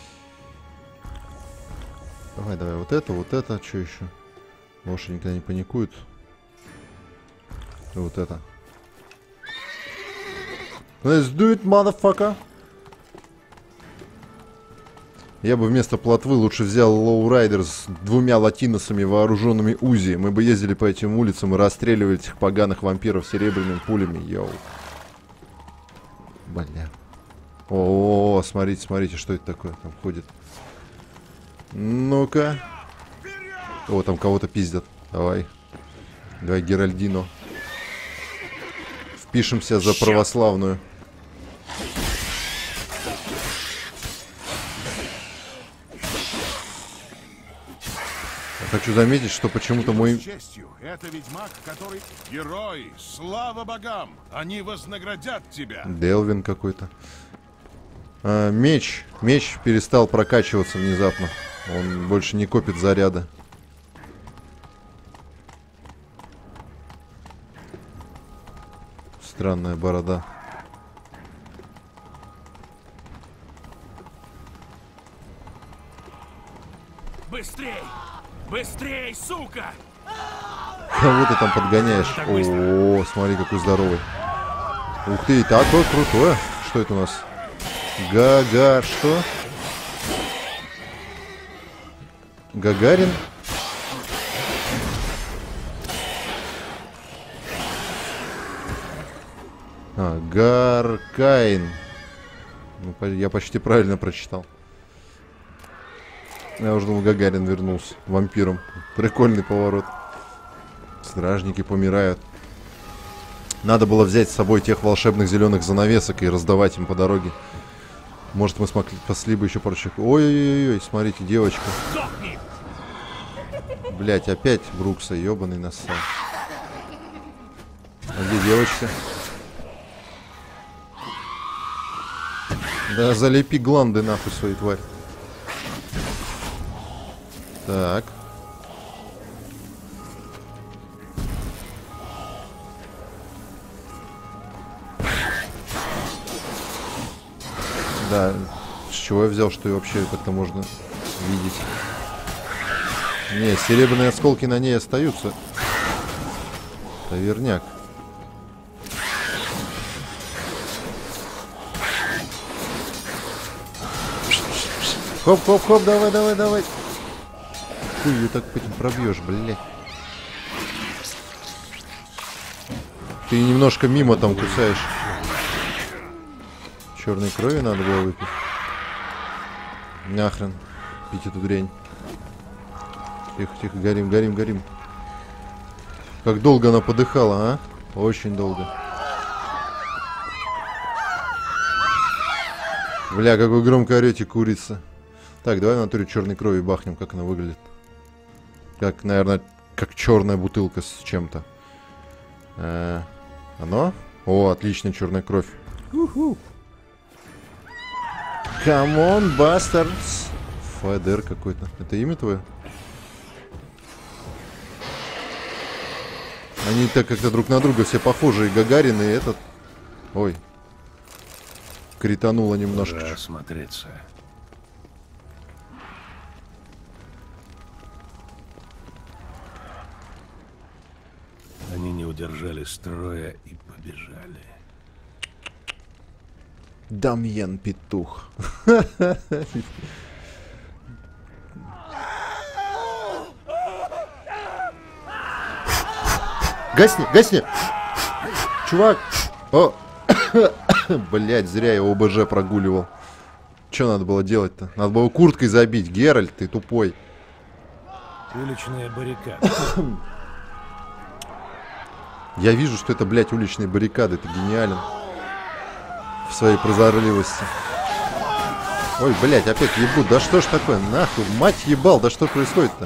Давай, давай, вот это, вот это, что еще? Лошади никогда не паникуют. И вот это. Let's do it, motherfucker. Я бы вместо плотвы лучше взял лоурайдер с двумя латиносами, вооруженными УЗИ. Мы бы ездили по этим улицам и расстреливали этих поганых вампиров серебряными пулями. Йоу. Бля. О, смотрите, смотрите, что это такое там ходит. Ну-ка. О, там кого-то пиздят. Давай. Давай, Геральдино. Впишемся за православную. Хочу заметить, что почему-то мой... Это ведьмак, который... Герой, слава богам! Они вознаградят тебя! Делвин какой-то. А, меч. Меч перестал прокачиваться внезапно. Он больше не копит заряда. Странная борода. Быстрей! Быстрей, сука! Кого ты там подгоняешь? О, смотри, какой здоровый. Ух ты, такое крутое. Что это у нас? Гага, что? Гагарин? А, Гаркайн. Ну, я почти правильно прочитал. Я уже думал, Гагарин вернулся вампиром. Прикольный поворот. Стражники помирают. Надо было взять с собой тех волшебных зеленых занавесок и раздавать им по дороге. Может, мы смогли, спасли бы еще пару человек. Ой-ой-ой, смотрите, девочка. Блять, опять Брукса, ебаный нассал. А где девочка? Да залепи гланды нахуй свои, тварь. Так. Да, с чего я взял, что и вообще как-то можно видеть? Не, серебряные осколки на ней остаются. Таверняк. Хоп-хоп-хоп, давай, давай, давай. Хуй, ее так потом пробьешь, блядь. Ты немножко мимо там кусаешь. Черной крови надо было выпить. Нахрен. Пить эту дрянь. Тихо, тихо, горим, горим, горим. Как долго она подыхала, а? Очень долго. Бля, какой громко орете, курица. Так, давай в натуре черной крови бахнем, как она выглядит. Как, наверное, как черная бутылка с чем-то. А, оно? О, отлично, черная кровь. Уху. Come on, bastards. Фадер какой-то. Это имя твое? Они так как-то друг на друга все похожи. И Гагарин, и этот. Ой. Критануло немножко. Пора осмотреться. Они не удержали строя и побежали. Дамьен Петух. Гасни, гасни! Чувак! О! Блять, зря я ОБЖ прогуливал. Что надо было делать-то? Надо было курткой забить. Геральт, ты тупой. Уличная баррикада. Я вижу, что это, блядь, уличные баррикады. Ты гениален. В своей прозорливости. Ой, блядь, опять ебут. Да что ж такое? Нахуй, мать ебал. Да что происходит-то?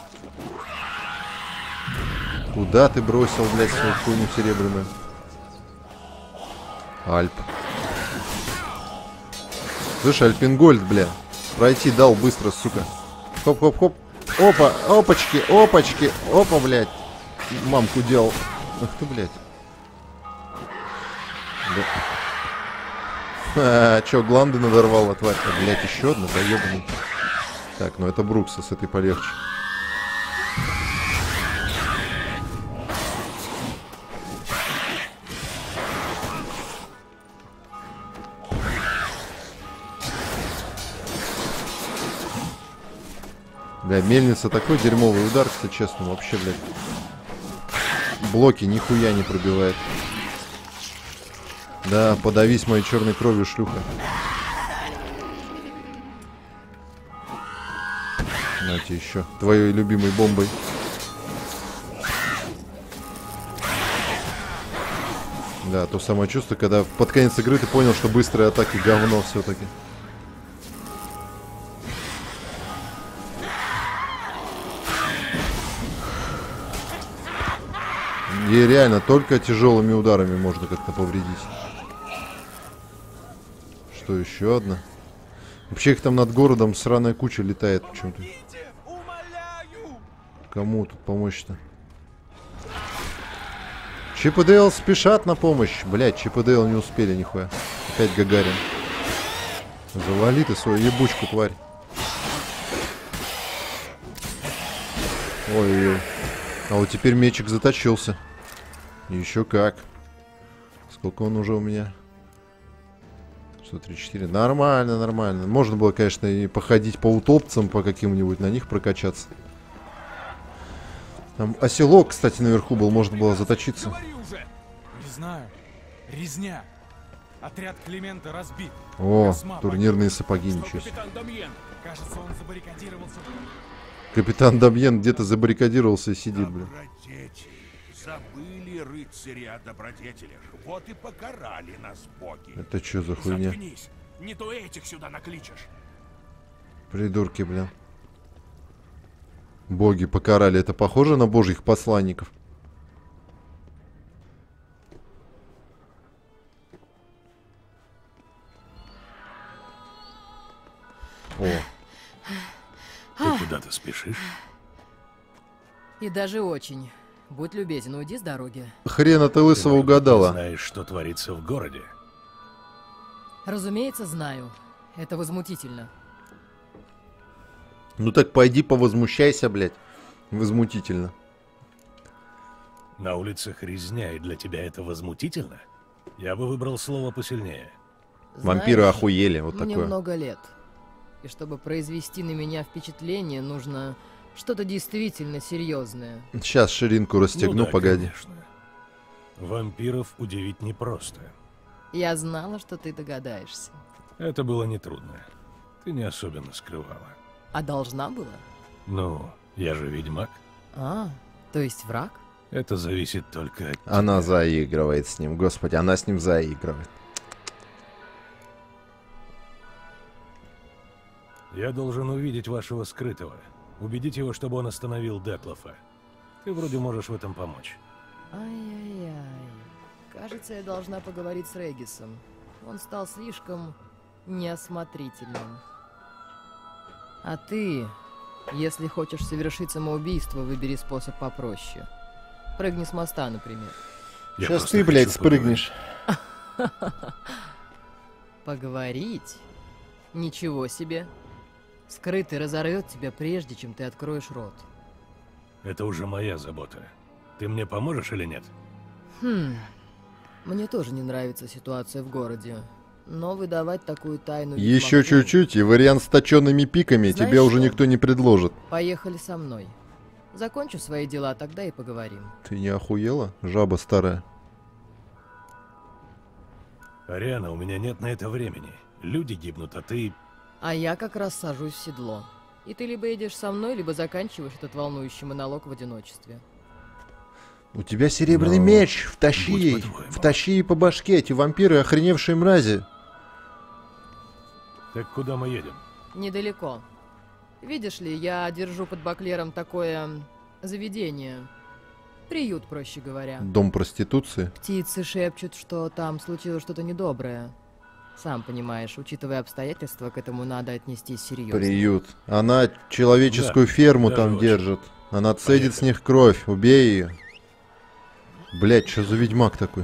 Куда ты бросил, блядь, свою хуйню серебряную? Альп. Слушай, Альпингольд, бля. Пройти дал быстро, сука. Хоп-хоп-хоп. Опа, опачки, опачки. Опа, блядь. Мамку делал. Ах ты, блядь. Да. А, чё, гланды надорвала, тварь? А, блядь, еще одна, да ебаный. Так, ну это Брукса, с этой полегче. Бля, мельница такой дерьмовый удар, если честно, вообще, блядь. Блоки нихуя не пробивает. Да, подавись моей черной кровью, шлюха. Нате еще. Твоей любимой бомбой. Да, то самое чувство, когда под конец игры ты понял, что быстрые атаки говно все-таки. И реально только тяжелыми ударами можно как-то повредить. Что еще одна? Вообще их там над городом сраная куча летает почему-то. Кому тут помочь-то? Чип и Дейл спешат на помощь. Блять, Чип и Дейл не успели нихуя. Опять Гагарин. Завали ты свою ебучку, тварь. Ой-ой-ой. А вот теперь мечик заточился. Еще как. Сколько он уже у меня? сто тридцать четыре. Нормально, нормально. Можно было, конечно, и походить по утопцам, по каким-нибудь, на них прокачаться. Там оселок, кстати, наверху был, можно было заточиться. Не знаю. Резня. Отряд Климента разбит. О, турнирные сапоги, ничего себе. Кажется, он забаррикадировался. Капитан Дамьен где-то забаррикадировался и сидит, блин. Забыли рыцари о добродетелях. Вот и покарали нас боги. Это что за хуйня? Заткнись. Не то этих сюда накличешь. Придурки, блин. Боги покарали. Это похоже на божьих посланников? О. Ты куда-то спешишь? И даже очень. Будь любезен, уйди с дороги. Хрена ты лысого Ты, угадала. Знаешь, что творится в городе? Разумеется, знаю. Это возмутительно. Ну так пойди повозмущайся, блядь. Возмутительно. На улицах резня, и для тебя это возмутительно? Я бы выбрал слово посильнее. Вампиры Знаешь, охуели, вот мне такое. много лет. И чтобы произвести на меня впечатление, нужно что-то действительно серьезное. Сейчас ширинку расстегну, Ну да, погоди. конечно. Вампиров удивить непросто. Я знала, что ты догадаешься. Это было нетрудно. Ты не особенно скрывала. А должна была? Ну, я же ведьмак. А, то есть враг? Это зависит только от Она заигрывает с ним. Господи, она с ним заигрывает. Я должен увидеть вашего скрытого. Убедить его, чтобы он остановил Детлофа. Ты вроде можешь в этом помочь. Ай-яй-яй. Кажется, я должна поговорить с Регисом. Он стал слишком неосмотрительным. А ты, если хочешь совершить самоубийство, выбери способ попроще. Прыгни с моста, например. Я Сейчас ты, блядь, спрыгнешь. Поговорить? Ничего себе. Скрытый разорвет тебя, прежде чем ты откроешь рот. Это уже моя забота. Ты мне поможешь или нет? Хм. Мне тоже не нравится ситуация в городе. Но выдавать такую тайну... Еще чуть-чуть, и вариант с точенными пиками Знаешь тебе уже что? никто не предложит. Поехали со мной. Закончу свои дела, тогда и поговорим. Ты не охуела, жаба старая? Ариана, у меня нет на это времени. Люди гибнут, а ты... А я как раз сажусь в седло. И ты либо идешь со мной, либо заканчиваешь этот волнующий монолог в одиночестве. У тебя серебряный Ну, меч, втащи будь ей, по-твоему. втащи ей по башке, эти вампиры охреневшие мрази. Так куда мы едем? Недалеко. Видишь ли, я держу под Баклером такое... заведение. Приют, проще говоря. Дом проституции. Птицы шепчут, что там случилось что-то недоброе. Сам понимаешь, учитывая обстоятельства, к этому надо отнестись серьезно. Приют. Она человеческую Да, ферму даже там очень. держит. Она цедит с них кровь. Убей ее. Блять, что за ведьмак такой?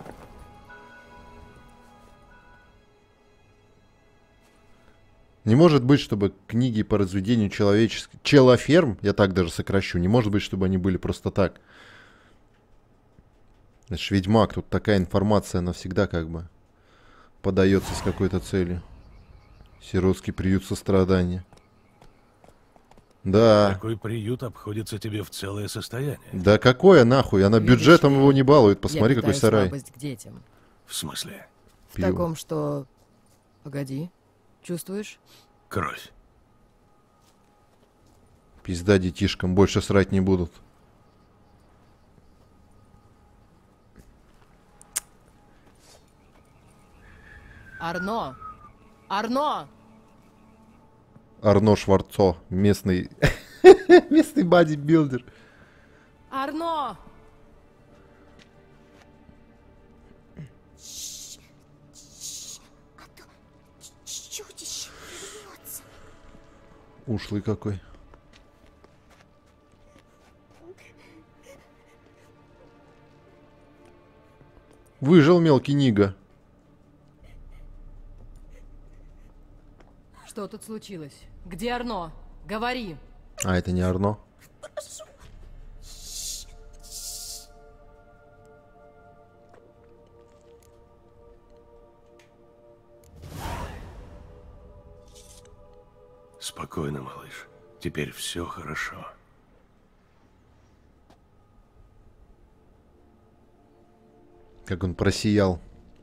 Не может быть, чтобы книги по разведению человеческих... Челоферм, я так даже сокращу, не может быть, чтобы они были просто так. Это ж ведьмак, тут такая информация, она всегда как бы подается с какой-то целью. Сиротский приют сострадания. Да. Такой приют обходится тебе в целое состояние. Да какое нахуй? Она Видишь бюджетом ли, его не балует. Посмотри, я какой питаю сарай. слабость к детям. В смысле? В Пиво. таком, что... Погоди. Чувствуешь? Кровь. Пизда детишкам, больше срать не будут. Арно! Арно! Арно Шварцо, местный... местный бодибилдер. Арно! Чудище вернется. Ушлый какой. Выжил мелкий Нига. Что тут случилось? Где Арно? Говори. А, это не Арно. Спокойно, малыш. Теперь все хорошо. Как он просиял.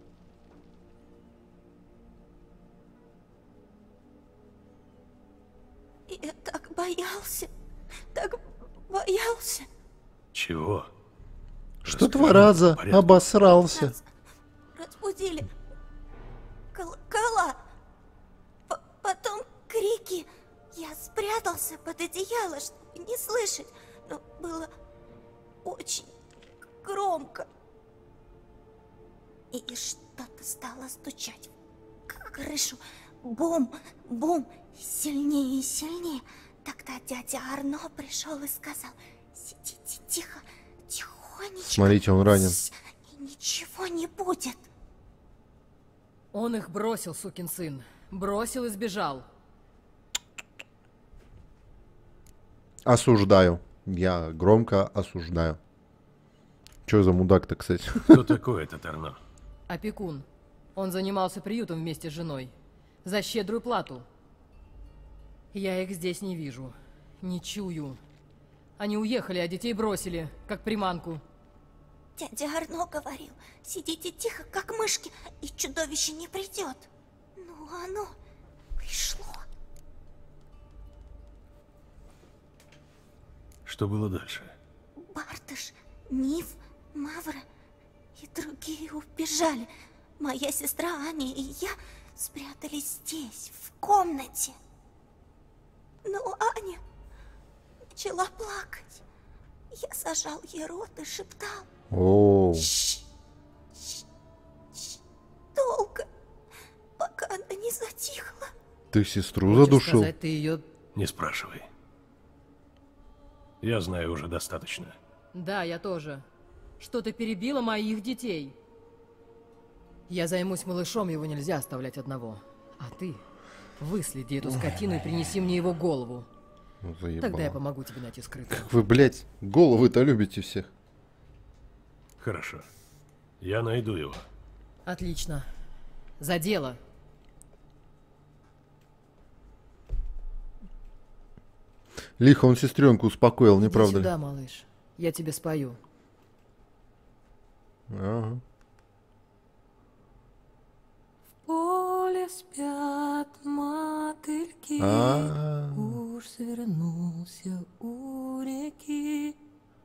Я так боялся, так боялся. Чего? Что два раза обосрался. Нас разбудили колокола, П потом крики. Я спрятался под одеяло, чтобы не слышать, но было очень громко. И что-то стало стучать в крышу. Бум, бум, сильнее и сильнее. Тогда дядя Арно пришел и сказал: сидите тихо, тихонечко. Смотрите, он ранен. И ничего не будет. Он их бросил, сукин сын. Бросил и сбежал. Осуждаю. Я громко осуждаю. Че за мудак-то, кстати? Кто такой этот Арно? Опекун. Он занимался приютом вместе с женой. За щедрую плату. Я их здесь не вижу. Не чую. Они уехали, а детей бросили, как приманку. Дядя Арно говорил: сидите тихо, как мышки, и чудовище не придет. Ну, оно пришло. Что было дальше? Бартыш, Нив, Мавра и другие убежали. Моя сестра Аня и я спрятались здесь, в комнате. Но Аня начала плакать. Я зажал ей рот и шептал: О. долго, пока она не затихла. Ты сестру задушил? Сказать, ты ее... Не спрашивай. Я знаю уже достаточно. Да, я тоже. Что-то перебило моих детей. Я займусь малышом, его нельзя оставлять одного. А ты выследи эту скотину и принеси мне его голову. Ну, заебало. Тогда я помогу тебе найти скрытую. Как вы, блядь, головы-то любите всех. Хорошо. Я найду его. Отлично. За дело. Лихо он сестренку успокоил, не Иди правда ли? сюда, малыш. Я тебе спою. Ага. В поле спят мотыльки, А-а-а. уж свернулся у реки.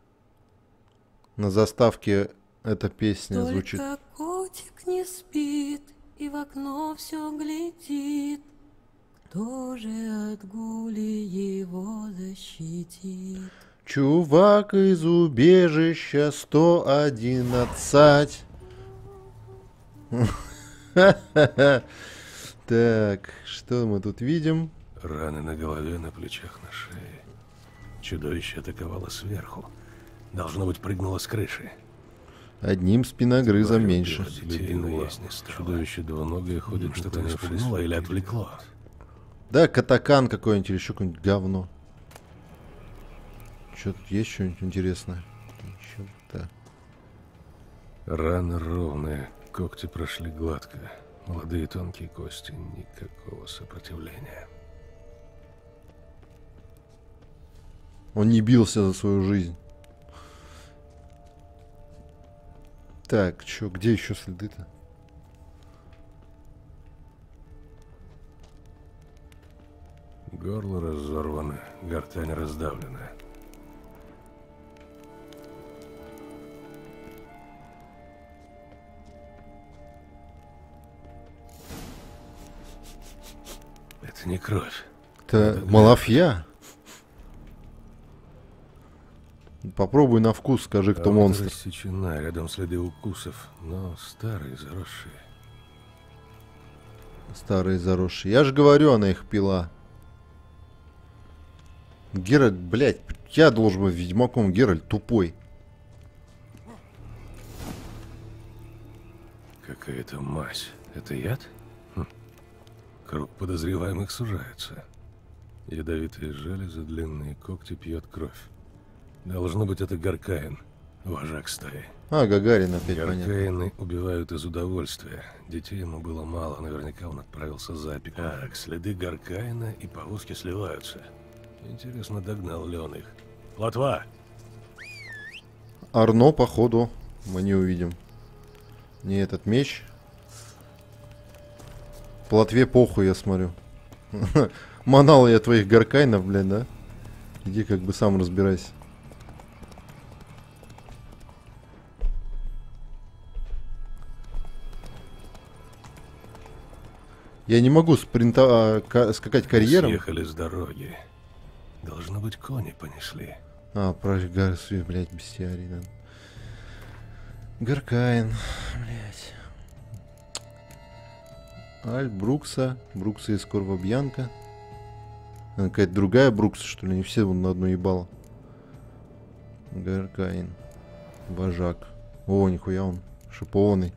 На заставке эта песня Только звучит. котик не спит и в окно все глядит. Кто же от гули его защитит? Чувак из убежища сто одиннадцать. Так, что мы тут видим? Раны на голове, на плечах, на шее. Чудовище атаковало сверху. Должно быть, прыгнуло с крыши. Одним спиногрызом меньше. Детей, но есть не стало. Чудовище двуногое ходит, что-то не напугало или отвлекло. Да, катакан какой-нибудь или еще какое-нибудь говно. Что тут есть что-нибудь интересное? Что-то. Рана ровная, когти прошли гладко. Молодые тонкие кости, никакого сопротивления. Он не бился за свою жизнь. Так, чё, где еще следы-то? Горло разорвано, гортань раздавлена. Это не кровь. Это малафья. Попробуй на вкус, скажи, кто а монстр. Вот рассечена, рядом следы укусов, но старые, заросшие. Старые заросшие. Я же говорю, она их пила. Геральт, блядь, я должен быть ведьмаком. Геральт тупой. Какая-то мазь. Это яд? Хм. Круг подозреваемых сужается. Ядовитые железы, длинные когти, пьет кровь. Должно быть, это Гаркаин, вожак стаи. А, Гагарин опять, понятно. Гаркаины убивают из удовольствия. Детей ему было мало, наверняка он отправился за опекун. Так, следы Гаркаина и повозки сливаются. Интересно, догнал ли он их? Плотва! Арно, походу, мы не увидим. Не этот меч. Плотве похуй, я смотрю. Манал я твоих Гаркайнов, блядь, да? Иди как бы сам разбирайся. Я не могу спринта... а, ка... скакать карьером. Съехали с дороги. Должно быть, кони понесли. А, про Гарсу, блядь, бестиарий, да. Гаркаин, блядь. Аль, Брукса. Брукса из Корва Бьянка. А, какая-то другая Брукса, что ли? Не все вон на одну ебало. Гаркаин. Вожак. О, нихуя он. Шипованный.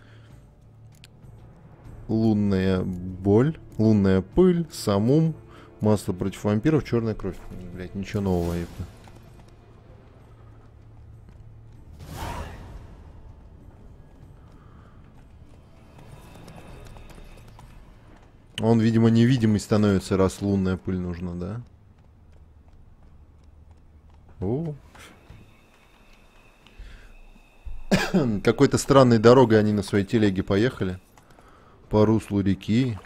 Лунная боль. Лунная пыль. Самум. Масло против вампиров. Черная кровь. Блять, ничего нового, епта. Он, видимо, невидимый становится, раз лунная пыль нужна, да? О. Какой-то странной дорогой они на своей телеге поехали. По руслу реки.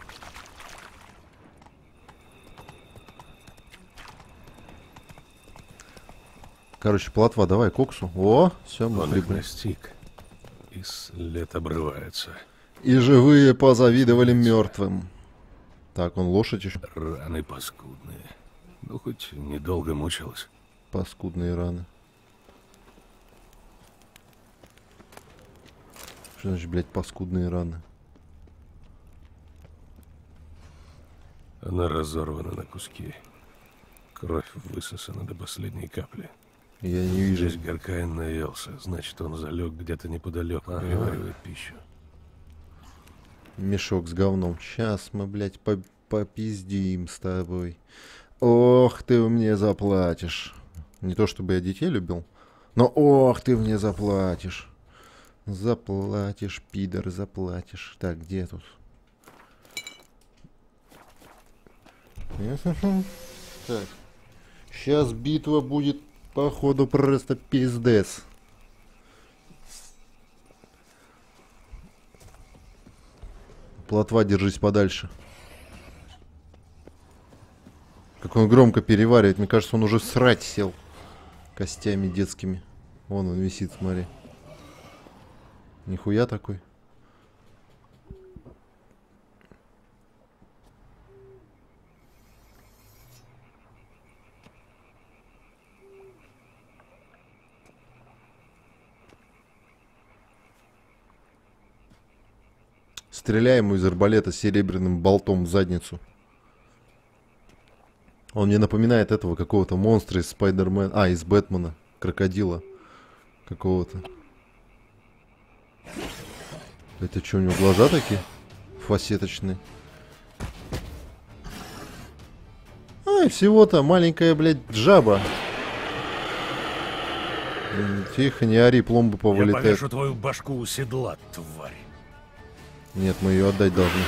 Короче, плотва, давай, коксу. О, все, мы Он их прибыли. настиг. И след обрывается. И живые позавидовали мертвым. Так, он лошадь еще. Раны паскудные. Ну, хоть недолго мучилась. Паскудные раны. Что значит, блядь, паскудные раны? Она разорвана на куски. Кровь высосана до последней капли. Я не вижу. Здесь Гаркаин наелся. Значит, он залег где-то неподалеку, ага. Переваривает пищу. Мешок с говном. Сейчас мы, блядь, по попиздим с тобой. Ох, ты мне заплатишь. Не то чтобы я детей любил, но ох, ты мне заплатишь. Заплатишь, пидор, заплатишь. Так, где тут? Так. Сейчас битва будет, походу, просто пиздец. Плотва, держись подальше. Как он громко переваривает. Мне кажется, он уже срать сел. Костями детскими. Вон он висит, смотри. Нихуя такой. Стреляй ему из арбалета серебряным болтом в задницу. Он мне напоминает этого какого-то монстра из Спайдермена. А, из Бэтмена. Крокодила. Какого-то. Это что, у него глаза такие? Фасеточные. Ай, всего-то маленькая, блядь, жаба. Тихо, не ори, пломбы повылетают. Я повешу твою башку у седла, тварь. Нет, мы ее отдать должны.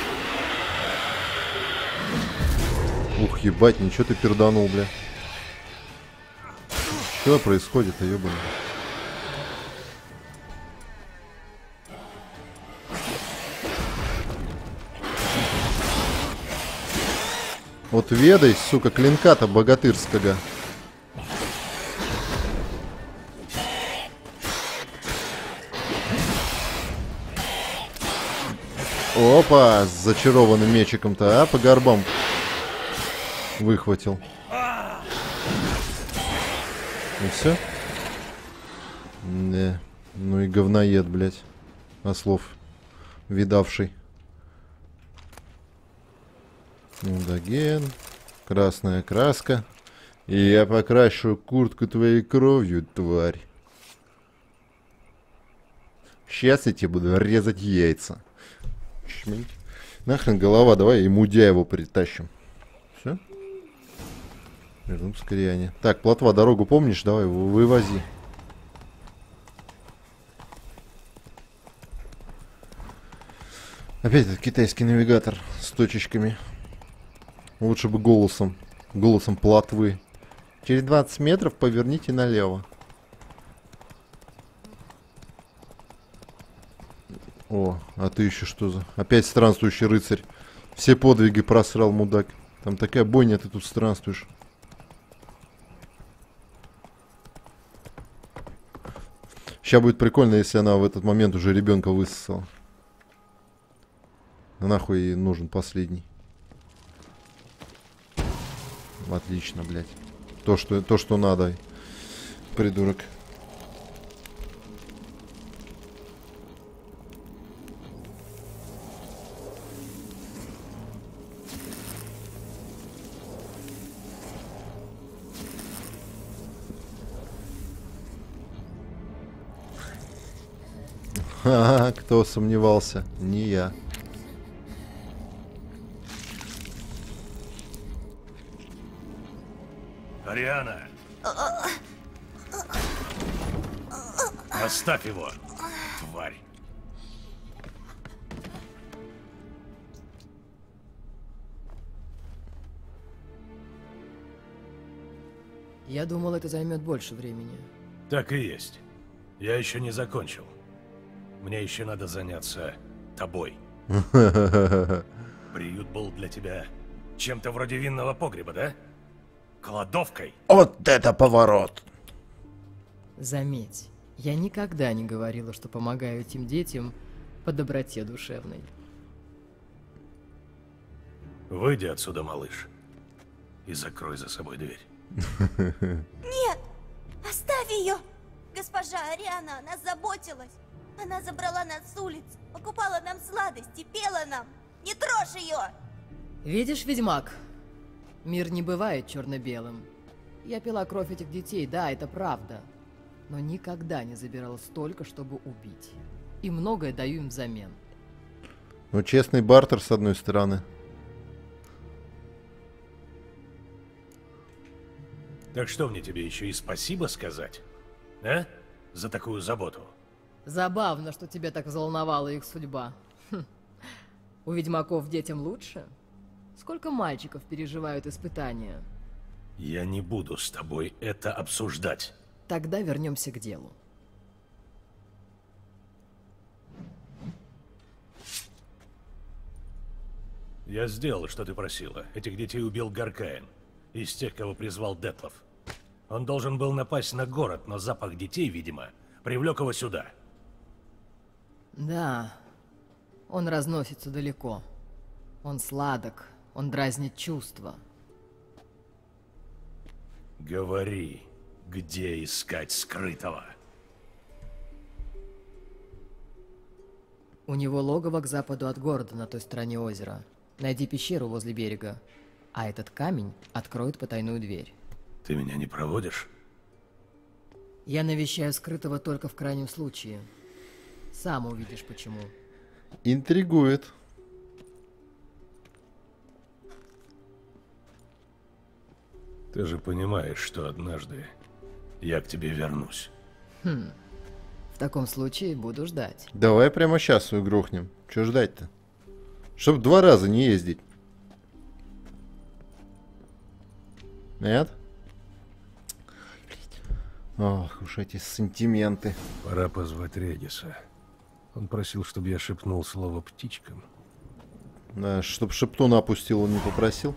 Ух, ебать, ничего ты перданул, бля. Что происходит-то, ёбаный? Вот ведай, сука, клинка-то богатырского. Опа, с зачарованным мечиком-то, а, по горбам выхватил. И все? Не, ну и говноед, блядь. Ослов видавший. Мудаген. Красная краска. И я покрашу куртку твоей кровью, тварь. Сейчас я тебе буду резать яйца. Чмень. Нахрен голова, давай и мудя его притащим. Все? Вернусь к Риане. Так, плотва, дорогу помнишь? Давай, вывози. Опять этот китайский навигатор с точечками. Лучше бы голосом. Голосом плотвы. Через двадцать метров поверните налево. О, а ты еще что за... Опять странствующий рыцарь. Все подвиги просрал, мудак. Там такая бойня, ты тут странствуешь. Сейчас будет прикольно, если она в этот момент уже ребенка высосала. Нахуй ей нужен последний. Отлично, блядь. То, что, то, что надо. Придурок. Ха-ха, кто сомневался? Не я. Ариана! Оставь его, тварь! Я думал, это займет больше времени. Так и есть. Я еще не закончил. Мне еще надо заняться тобой. Приют был для тебя чем-то вроде винного погреба, да? Кладовкой. Вот это поворот! Заметь, я никогда не говорила, что помогаю этим детям по доброте душевной. Выйди отсюда, малыш, и закрой за собой дверь. Нет! Оставь ее! Госпожа Ариана, она заботилась. Она забрала нас с улиц, покупала нам сладости, пела нам. Не трожь ее! Видишь, ведьмак? Мир не бывает черно-белым. Я пила кровь этих детей, да, это правда. Но никогда не забирала столько, чтобы убить. И многое даю им взамен. Ну, честный бартер, с одной стороны. Так что мне тебе еще и спасибо сказать? А? За такую заботу. Забавно, что тебя так взволновала их судьба. Хм. У ведьмаков детям лучше? Сколько мальчиков переживают испытания? Я не буду с тобой это обсуждать. Тогда вернемся к делу. Я сделал, что ты просила. Этих детей убил Гаркаин. Из тех, кого призвал Детлов. Он должен был напасть на город, но запах детей, видимо, привлек его сюда. Да, он разносится далеко. Он сладок, он дразнит чувства. Говори, где искать скрытого? У него логово к западу от города, на той стороне озера. Найди пещеру возле берега, а этот камень откроет потайную дверь. Ты меня не проводишь? Я навещаю скрытого только в крайнем случае. Сам увидишь, почему. Интригует. Ты же понимаешь, что однажды я к тебе вернусь. Хм. В таком случае буду ждать. Давай прямо сейчас ее грохнем. Че ждать-то? Чтоб два раза не ездить. Нет? Ох уж эти сантименты. Пора позвать Региса. Он просил, чтобы я шепнул слово птичкам. Да, чтоб шептуна опустил, он не попросил.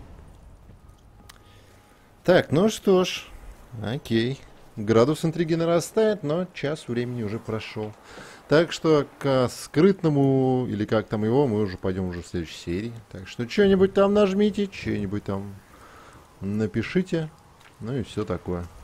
Так, ну что ж. Окей. Градус интриги нарастает, но час времени уже прошел. Так что к скрытному, или как там его, мы уже пойдем уже в следующей серии. Так что что-нибудь там нажмите, что-нибудь там напишите. Ну и все такое.